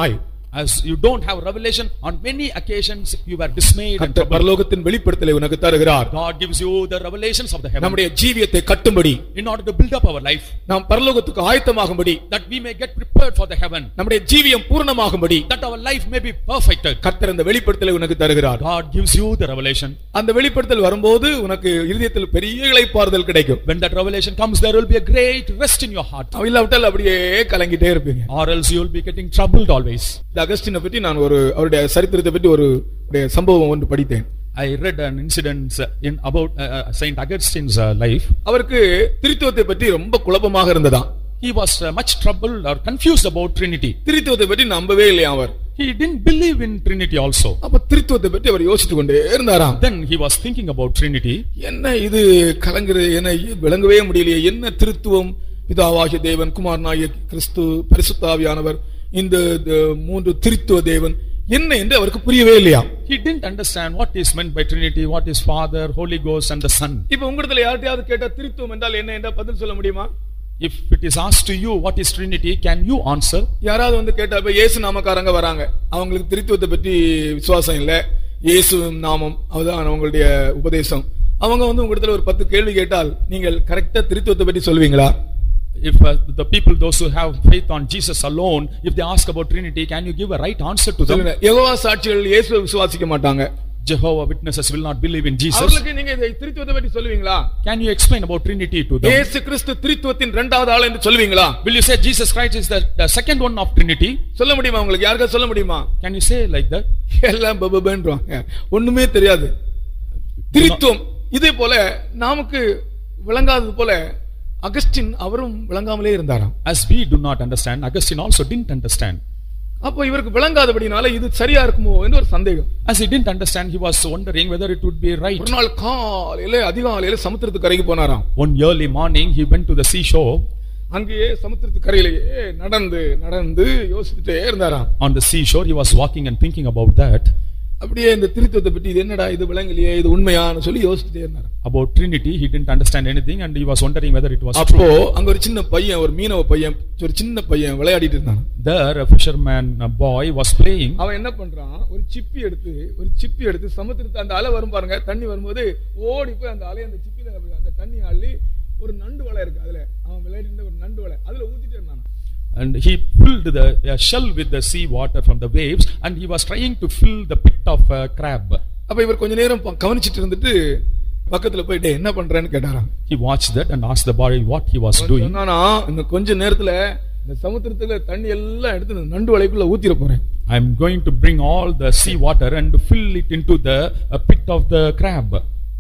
As you don't have revelation, on many occasions you were dismayed and கர்த்தர் troubled. பரலோகத்தின் வெளிப்படுத்தலை உனக்கு தருகிறார். God gives you the revelations of the heaven நம்முடைய ஜீவியத்தை கட்டும்படி, in order to build up our life, நாம் பரலோகத்துக்கு ஆயத்தமாகும்படி, that we may get prepared for the heaven, நம்முடைய ஜீவியம் பூரணமாகும்படி, that our life may be perfected. கர்த்தர் அந்த வெளிப்படுத்தலை உனக்கு தருகிறார். God gives you the revelation. அந்த வெளிப்படுத்தல் வரும்போது உனக்கு இதயத்தில் பெரிய இளைப்பாறுதல் கிடைக்கும். When that revelation comes, there will be a great rest in your heart, இல்லாவிட்டால் அப்படியே கலங்கிட்டே இருப்பீங்க. or else you will be getting troubled always. இந்த அகஸ்டினை பற்றி நான் ஒரு அவருடைய சரித்திரத்தை பற்றி ஒரு சம்பவம் ஒன்று படித்தேன். I read an incident in about uh, Saint Augustine's uh, life. அவருக்கு திரித்துவத்தை பற்றி ரொம்ப குழப்பமாக இருந்ததாம். He was uh, much troubled or confused about Trinity. திரித்துவத்தை பற்றி நம்பவே இல்லையா அவர். He didn't believe in Trinity also. அப்ப திரித்துவத்தை பற்றி அவர் யோசித்துக் கொண்டே இருந்தாராம். Then he was thinking about Trinity. என்ன இது கலங்குறது, என்ன விளங்கவே முடியலையே, என்ன திருத்துவம், பிதாவாகிய தேவன், குமாரனாகிய கிறிஸ்து, பரிசுத்த ஆவியானவர், இந்த மூன்று திரித்துவ தேவன் என்ன என்று அவருக்கு புரியவே இல்லையா. He didn't understand what is meant by Trinity, what is Father, Holy Ghost and the Son. இப்ப உங்களிடத்துல யார்ட்டையாவது கேட்டா திரித்துவம் என்றால் என்ன என்ற பதில் சொல்ல முடியுமா? If it is asked to you what is Trinity, can you answer? யாராவது வந்து கேட்டா, இப்ப இயேசு நாமக்காரங்க வராங்க, அவங்களுக்கு திரித்துவத்தை பற்றி விசுவாசம் இல்ல, இயேசு நாமம் அதுதான் அவங்களுடைய உபதேசம். அவங்க வந்து உங்களிடத்துல ஒரு பத்து கேள்வி கேட்டால் நீங்கள் கரெக்டா திரித்துவத்தை பற்றி சொல்வீங்களா? If uh, the people, those who have faith on Jesus alone, if they ask about Trinity, can you give a right answer to them? Jehovah சாட்சிகள் இயேசுவை விசுவாசிக்க மாட்டாங்க. Jehovah Witnesses will not believe in Jesus. அவங்களுக்கு நீங்க திரித்துவத்தை பற்றி சொல்லுவீங்களா? Can you explain about Trinity to them? இயேசு கிறிஸ்து திரித்துவத்தின் இரண்டாவது ஆள் என்று சொல்லுவீங்களா? Will you say Jesus Christ is the, the second one of Trinity? சொல்ல முடியுமா உங்களுக்கு? யாருக்கா சொல்ல முடியுமா? Can you say like that? எல்லாம் பபபன்றாங்க, ஒண்ணுமே தெரியாது. திரித்துவம் இதே போல நமக்கு விளங்காதது போல அகஸ்டின் அவரும் விளங்காமலே இருந்தாராம். As we do not understand, Augustine also didn't understand. அப்போ இவருக்கு விளங்காதபடினால இது சரியா இருக்குமோ என்று ஒரு சந்தேகம். As he didn't understand, he was wondering whether it would be right. ஒரு நாள் காலையில அதிகாலையில சமுத்திரத்து கரைக்கு போனாராம். One early morning he went to the seashore. அங்கேயே சமுத்திரத்து கரையிலேயே நடந்து நடந்து யோசிச்சுட்டே இருந்தாராம். On the seashore he was walking and thinking about that. அப்படியே இந்த திரித்துவத்தை பற்றி இது என்னடா, இது விளங்கலையே, இது உண்மையான்னு சொல்லி யோசிச்சுட்டே இருந்தாராம். About Trinity he didn't understand anything and he was wondering whether it was true. அப்போ அங்க ஒரு சின்ன பையன், ஒரு மீனவ பையன், ஒரு சின்ன பையன் விளையாடிட்டு இருந்தான். There a fisherman a boy was playing. அவன் என்ன பண்றான், ஒரு சிப்பி எடுத்து ஒரு சிப்பி எடுத்து சமுத்திரத்து அந்த அலை வரும் பாருங்க, தண்ணி வரும்போது ஓடி போய் அந்த அலை அந்த சிப்பில அந்த தண்ணி அள்ளி ஒரு நண்டு வலை இருக்கு அதுல, அவன் விளையாடிட்டு இருந்த ஒரு நண்டு வலை அதுல ஊத்திட்டு இருந்தான். And he filled the uh, shell with the sea water from the waves and he was trying to fill the pit of a crab. அப்ப இவர் கொஞ்ச நேரம் கவனிச்சிட்டு இருந்துட்டு பக்கத்துல போயிட்டு என்ன பண்றேன்னு கேட்டாராம். He watched that and asked the boy what he was doing. நானா இந்த கொஞ்ச நேரத்துல இந்த சமுத்திரத்துல தண்ணி எல்லாம் எடுத்து நண்டு வலைக்குள்ள ஊத்திர போறேன். I am going to bring all the sea water and fill it into the uh, pit of the crab.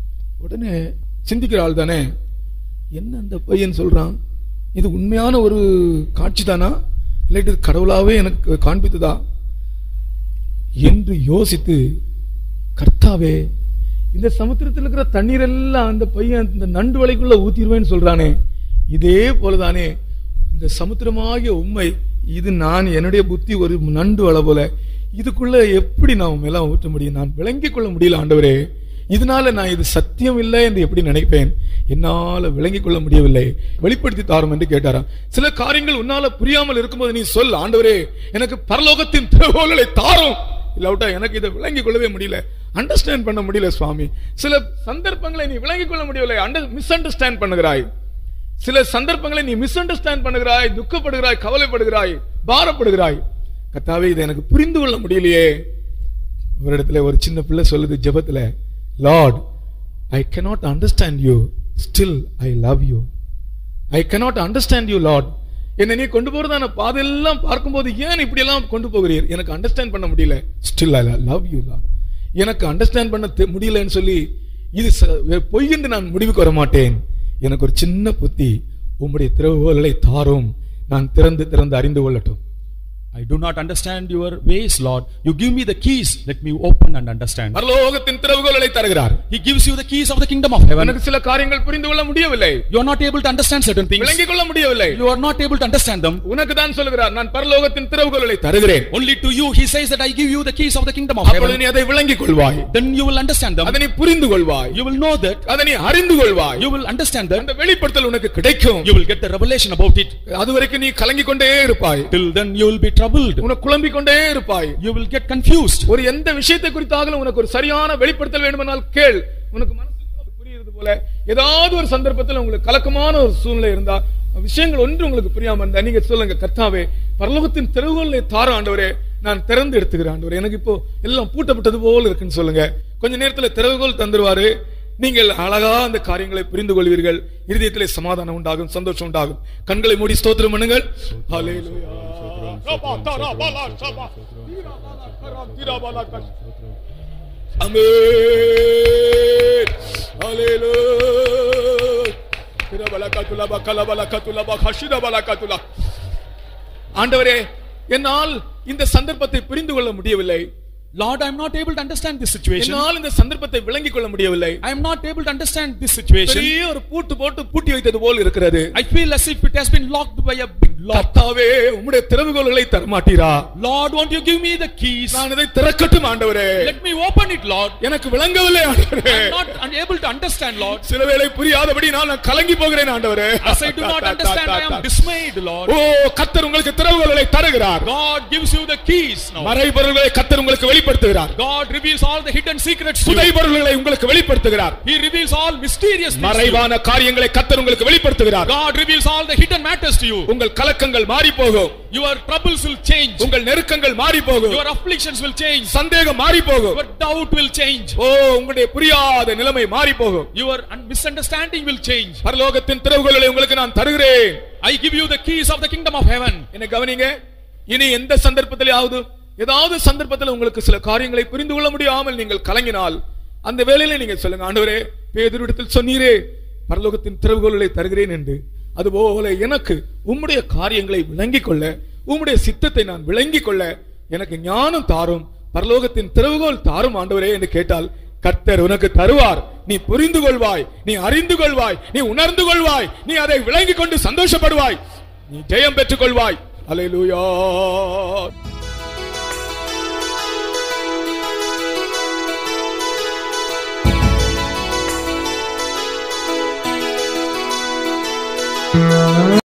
உடனே சிந்திக்கிற ஆள் தானே, என்ன அந்த பையன் சொல்றான், இது உண்மையான ஒரு காட்சி தானா, இல்லாட்டி கடவுளாவே எனக்கு காண்பித்ததா என்று யோசித்து, கர்த்தாவே இந்த சமுத்திரத்தில் இருக்கிற தண்ணீர் எல்லாம் அந்த பையன் இந்த நண்டு வலைக்குள்ள ஊத்திடுவேன்னு சொல்றானே, இதே போலதானே இந்த சமுத்திரமாகிய உண்மை, இது நான் என்னுடைய புத்தி ஒரு நண்டு வலை போல, இதுக்குள்ள எப்படி நான் எல்லாம் ஊற்ற முடியும், நான் விளங்கிக் கொள்ள முடியல ஆண்டவரே, இதனால நான் இது சத்தியம் இல்லை என்று எப்படி நினைப்பேன், என்னால விளங்கிக் கொள்ள முடியவில்லை, வெளிப்படுத்தி தாரும் என்று கேட்டாராம். சில காரியங்கள் உன்னால புரியாமல் இருக்கும்போது நீ சொல், ஆண்டவரே எனக்கு பரலோகத்தின் திறவுகோலை தாரும், இல்லாவிட்டா எனக்கு இதை விளங்கிக் கொள்ளவே முடியல, அண்டர்ஸ்டாண்ட் பண்ண முடியல சுவாமி. சில சந்தர்ப்பங்களை நீ விளங்கிக் கொள்ள முடியவில்லை, மிஸ் அண்டர்ஸ்டாண்ட் பண்ணுகிறாய். சில சந்தர்ப்பங்களை நீ மிஸ் அண்டர்ஸ்டாண்ட் பண்ணுகிறாய், துக்கப்படுகிறாய், கவலைப்படுகிறாய், பாரப்படுகிறாய். கர்த்தாவே இதை எனக்கு புரிந்து கொள்ள முடியலையே. ஒரு இடத்துல ஒரு சின்ன பிள்ளை சொல்லுது ஜெபத்துல, Lord, I cannot understand you, still I love you. I cannot understand you, Lord. என்னை நீ கொண்டு போறதான பாதையெல்லாம் பார்க்கும்போது ஏன் இப்படி எல்லாம் கொண்டு போகிறீர், எனக்கு அண்டர்ஸ்டாண்ட் பண்ண முடியல, still I love you, Lord. எனக்கு அண்டர்ஸ்டாண்ட் பண்ண முடியலன்னு சொல்லி இது பொய் என்று நான் முடிவுக்கு வர மாட்டேன். எனக்கு ஒரு சின்ன புத்தி, உம்முடைய திறவுகோலை தாரும், நான் திறந்து திறந்து அறிந்து கொள்ளட்டும். I do not understand your ways, Lord. You give me the keys, let me open and understand. பரலோகத்தின் திறவுகோலை தருகிறார். He gives you the keys of the kingdom of heaven. எனக்கு சில காரியங்கள் புரிந்து கொள்ள முடியவில்லை, you are not able to understand certain things, விளங்கிக் கொள்ள முடியவில்லை, you are not able to understand them. உனக்கு தான் சொல்கிறார், நான் பரலோகத்தின் திறவுகோலை தருகிறேன். Only to you he says that I give you the keys of the kingdom of heaven. அப்பொழுது நீ அதை விளங்கிக் கொள்வாய், then you will understand them, அதை நீ புரிந்து கொள்வாய், you will know that, அதை நீ அறிந்து கொள்வாய், you will understand that, அந்த வெளிப்படுத்தல் உனக்கு கிடைக்கும், you will get the revelation about it. அதுவரைக்கும் நீ கலங்கிக் கொண்டே இருப்பாய். Till then you will be troubled troubled. உனக்கு குழம்பிக் கொண்டே இருப்பாய். You will get confused. ஒரு எந்த விஷயத்தை குறித்தாலும் உனக்கு ஒரு சரியான வெளிப்படுத்தல் வேண்டுமானால் கேள். உனக்கு மனசுக்குள்ள புரியுறது போல ஏதாவது ஒரு சந்தர்ப்பத்தில் உங்களுக்கு கலக்கமான ஒரு சூழ்நிலை இருந்தா, விஷயங்கள் ஒன்று உங்களுக்கு புரியாம இருந்தா நீங்க சொல்லுங்க, கர்த்தாவே பரலோகத்தின் திறவுகோலை தார ஆண்டவரே, நான் திறந்து எடுத்துக்கிறேன் ஆண்டவரே, எனக்கு இப்போ எல்லாம் பூட்டப்பட்டது போல இருக்குன்னு சொல்லுங்க. கொஞ்ச நேரத்துல திறவுகோல் தந்துருவாரு. நீங்கள் அழகா அந்த காரியங்களை புரிந்து கொள்வீர்கள். இருதயத்திலே சமாதானம் உண்டாகும், சந்தோஷம் உண்டாகும். கண்களை மூடி ஸ்தோத்திரம் பண்ணுங்கள். ஹல்லேலூயா. ஆமென். ஹல்லேலூயா. ஆண்டவரே, என்னால் இந்த சந்தர்ப்பத்தை புரிந்து கொள்ள முடியவில்லை. Lord, I am not able to understand this situation. என்னால் இந்த சந்தர்ப்பத்தை விளங்கிக் கொள்ள முடியவில்லை. I am not able to understand this situation. பெரிய ஒரு பூட்டு போட்டு பூட்டி வைத்தது போல் இருக்கிறது. I feel as if it has been locked by a big lock. கர்த்தாவே, உம்முடைய திறவுகோல்களை தர மாட்டீரா? Lord, won't you give me the keys? நான் இதை திறக்கட்டும் ஆண்டவரே. Let me open it, Lord. எனக்கு விளங்கவில்லை ஆண்டவரே. I am not unable to understand, Lord. சிலவேளை புரியாதபடி நான் கலங்கி போகிறேன் ஆண்டவரே. As I do not understand, I am dismayed, Lord. ஓ, கர்த்தர் உங்களுக்கு திறவுகோல்களை தருகிறார். God gives you the keys now. மறைபொருள்களை கர்த்தர் உங்களுக்கு வெளிப்படுத்துகிறார். God reveals all the hidden secrets to you. புதைபொருள்களை உங்களுக்கு வெளிப்படுத்துகிறார். He reveals all mysterious things. மறைவான காரியங்களை கர்த்தர் உங்களுக்கு வெளிப்படுத்துகிறார். God reveals all the hidden matters to you. உங்கள் கலக்கங்கள் மாறி போகும். Your troubles will change. உங்கள் நெருக்கங்கள் மாறி போகும். Your afflictions will change. சந்தேகம் மாறி போகும். Your doubt will change. ஓ, உங்களுடைய புரியாத நிலைமை மாறி போகும். Your misunderstanding will change. பரலோகத்தின் திறவுகோல்களை உங்களுக்கு நான் தருகிறேன். I give you the keys of the kingdom of heaven. என்ன கவனிங்க, இனி எந்த சந்தர்ப்பத்திலாவது ஏதாவது சந்தர்ப்பத்தில் உங்களுக்கு சில காரியங்களை புரிந்து கொள்ள முடியாமல் நீங்கள் கலங்கினால் அந்த வேளையில நீங்க சொல்லுங்க, ஆண்டவரே, பேதுருவிடத்தில் சொன்னீரே பரலோகத்தின் திறவுகோல்களை தருகிறேன் என்று, அதுபோல எனக்கு உம்முடைய காரியங்களை விளங்கிக் கொள்ள, உம்முடைய சித்தத்தை நான் விளங்கிக் கொள்ள எனக்கு ஞானம் தாரும், பரலோகத்தின் திறவுகோல் தாரும் ஆண்டவரே என்று கேட்டால் கர்த்தர் உனக்கு தருவார். நீ புரிந்து கொள்வாய், நீ அறிந்து கொள்வாய், நீ உணர்ந்து கொள்வாய், நீ அதை விளங்கிக் கொண்டு சந்தோஷப்படுவாய், நீ ஜெயம் பெற்றுக் கொள்வாய். அல்லேலூயா.